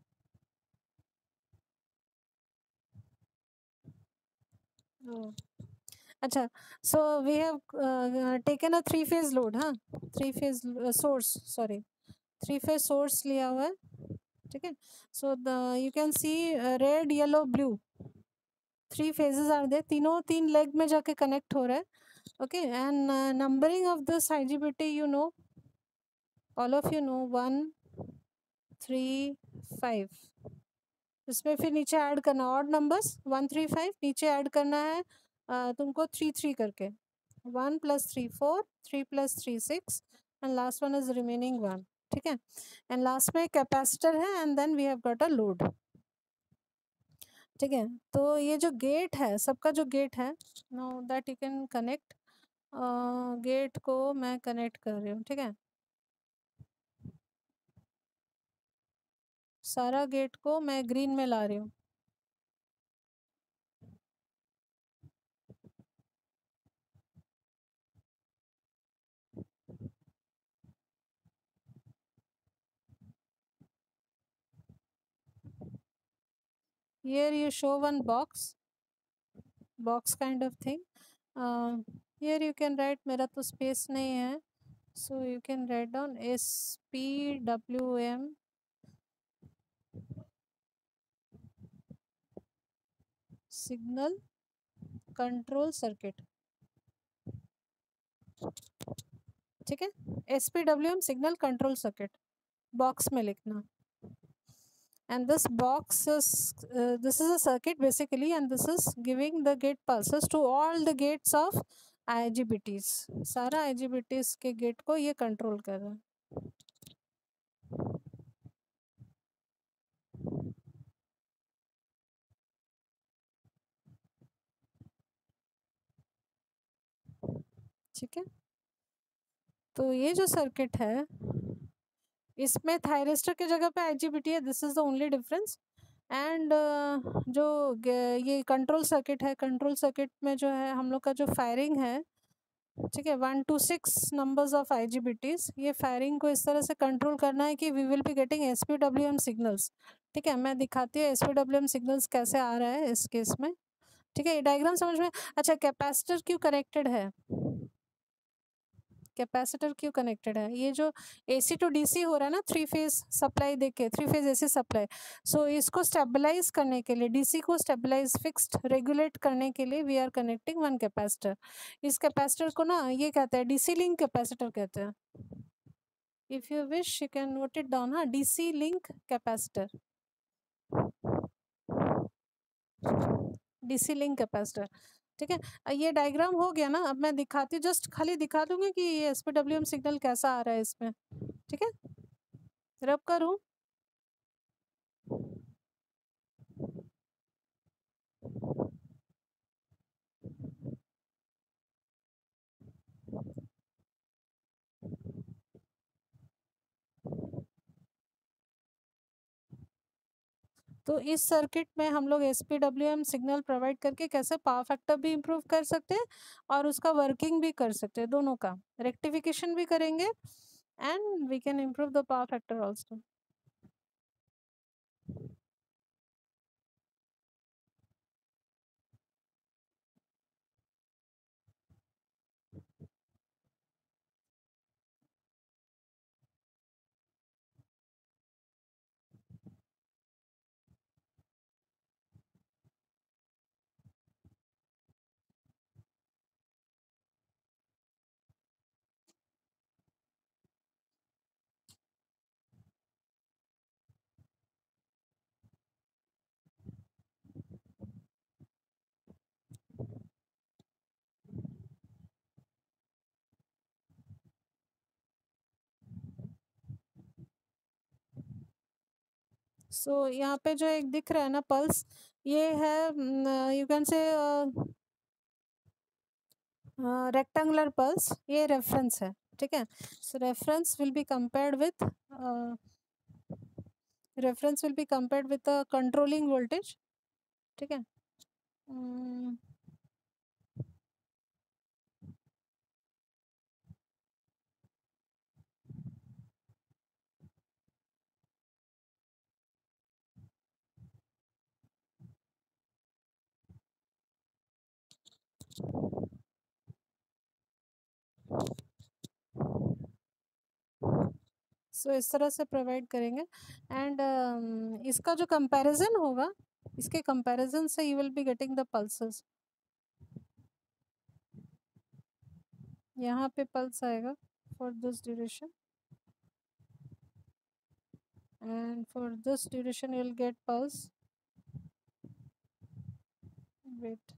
ओ, अच्छा, so we have taken a three phase load. हाँ, three phase source, sorry, three phase source लिया हुआ है। ठीक है, so the you can see red yellow blue, three phases are there, तीनों तीन लेग में जाके कनेक्ट हो रहा है। Okay, and numbering of this IGBT you know, all of you know, one three five. इसमें फिर नीचे ऐड करना odd numbers, one three five, नीचे ऐड करना है uh, तुमको थ्री थ्री करके, one plus three four, three plus three six, and last one is remaining one. ठीक है, एंड लास्ट में कैपेसिटर है, and then we have got a load. ठीक है, तो ये जो गेट है, सबका जो गेट है, know that you can connect, gate को मैं कनेक्ट कर रही हूँ। ठीक है, सारा गेट को मैं ग्रीन में ला रही हूँ। here you show one box box kind of thing. uh, here you can write, मेरा तो space नहीं है, so you can write down S P W M signal control circuit. ठीक है, S P W M signal control circuit box में लिखना. And this box is uh, this is a circuit basically, and this is giving the gate pulses to all the gates of I G B Ts. सारा I G B Ts के गेट को ये कंट्रोल कर रहा है. ठीक है, तो ये जो सर्किट है इसमें थायरिस्टर की जगह पे आईजीबीटी है. This is the only difference. And जो ये कंट्रोल सर्किट है, कंट्रोल सर्किट में जो है हम लोग का जो फायरिंग है, ठीक है, one two six numbers of IGBTs, ये फायरिंग को इस तरह से कंट्रोल करना है कि we will be getting SPWM signals. ठीक है, मैं दिखाती हूँ एसपीडब्ल्यूएम सिग्नल्स कैसे आ रहा है इस केस में. ठीक है, ये डायग्राम समझ में. अच्छा, कैपेसिटर क्यों कनेक्टेड है, कैपेसिटर क्यों कनेक्टेड है? ये जो एसी टू डीसी हो रहा है ना, थ्री फेज सप्लाई देके, three phase AC supply, so इसको स्टेबलाइज करने के लिए, डीसी को स्टेबलाइज फिक्स्ड रेगुलेट करने के लिए we are connecting one capacitor. इस कैपेसिटर को ना ये कहते हैं डीसी लिंक कैपेसिटर कहते हैं. If you wish you can note it down. हाँ, DC link capacitor, DC link capacitor. ठीक है, ये डायग्राम हो गया ना. अब मैं दिखाती हूँ, जस्ट खाली दिखा दूंगी कि ये एसपीडब्ल्यूएम सिग्नल कैसा आ रहा है इसमें. ठीक है, रब करूँ. तो इस सर्किट में हम लोग एसपीडब्ल्यूएम सिग्नल प्रोवाइड करके कैसे पावर फैक्टर भी इम्प्रूव कर सकते हैं और उसका वर्किंग भी कर सकते हैं, दोनों का रेक्टिफिकेशन भी करेंगे and we can improve the power factor also. So so, यहाँ पे जो एक दिख रहा है ना पल्स, ये है you can say rectangular pulse, ये रेफरेंस है. ठीक है, so reference will be compared with reference will be compared with a controlling voltage. ठीक है, um, सो so, इस तरह से प्रोवाइड करेंगे. एंड uh, इसका जो कंपैरिजन होगा, इसके कंपैरिजन से you will be getting the pulses. यहाँ पे पल्स आएगा for this duration and for this duration you will get pulse. Wait,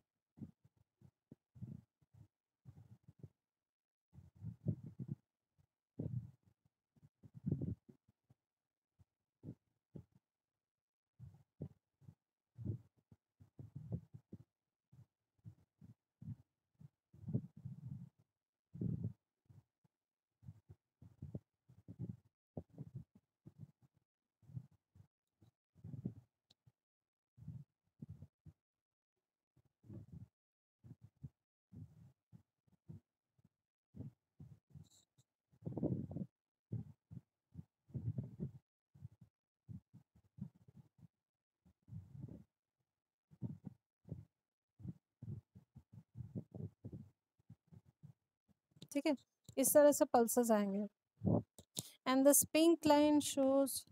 ठीक है, इस तरह से पल्सेस आएंगे। And this pink line shows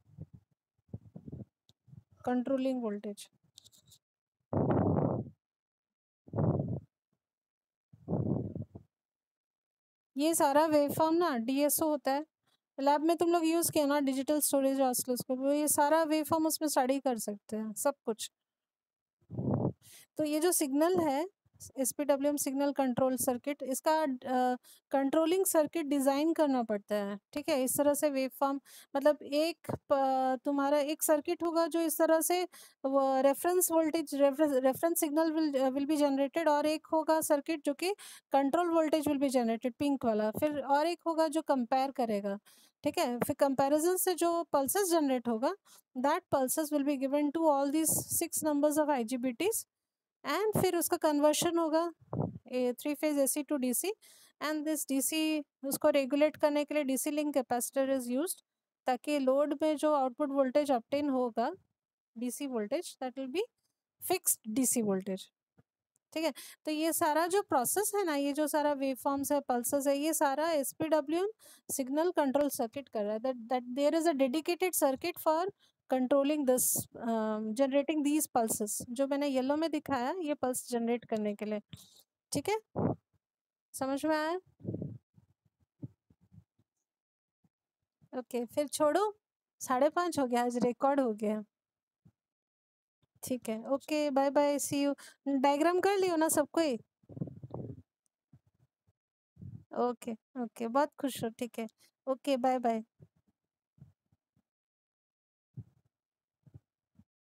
controlling voltage. ये सारा वेवफॉर्म ना डीएसओ होता है, लैब में तुम लोग यूज़ किया ना डिजिटल स्टोरेज ऑसिलोस्कोप, ये सारा वेवफॉर्म उसमें स्टडी कर सकते हैं सब कुछ। तो ये जो सिग्नल है S P W M signal control circuit, इसका कंट्रोलिंग सर्किट डिज़ाइन करना पड़ता है। ठीक है, इस तरह से वेव फॉर्म, मतलब एक प, तुम्हारा एक सर्किट होगा जो इस तरह से reference voltage reference signal will will be generated, और एक होगा सर्किट जो कि control voltage will be generated pink वाला, फिर और एक होगा जो कंपेयर करेगा। ठीक है, फिर कंपैरिजन से जो पल्सेस जनरेट होगा, that pulses will be given to all these six numbers of IGBTs, and फिर उसका कन्वर्शन होगा three phase AC to DC, and this DC उसको रेगुलेट करने के लिए DC link capacitor is used, ताकि लोड में जो आउटपुट वोल्टेज ऑब्टेन होगा DC voltage, that will be fixed DC voltage. ठीक है, तो ये सारा जो प्रोसेस है ना, ये जो सारा वेव फॉर्म्स है, पल्सेस है, ये सारा एसपीडब्ल्यूएम सिग्नल कंट्रोल सर्किट कर रहा है। That that there is a dedicated circuit for controlling this, generating these pulses, जो मैंने येलो में दिखाया ये पल्स जनरेट करने के लिए। ठीक है, समझ में आया? ओके, फिर छोड़ो, साढ़े पाँच हो गया, आज रिकॉर्ड हो गया। ठीक है, okay, bye bye, see you. Diagram कर लियो ना सबको ही? ओके ओके, बहुत खुश हो। ठीक है, ओके, बाय बाय।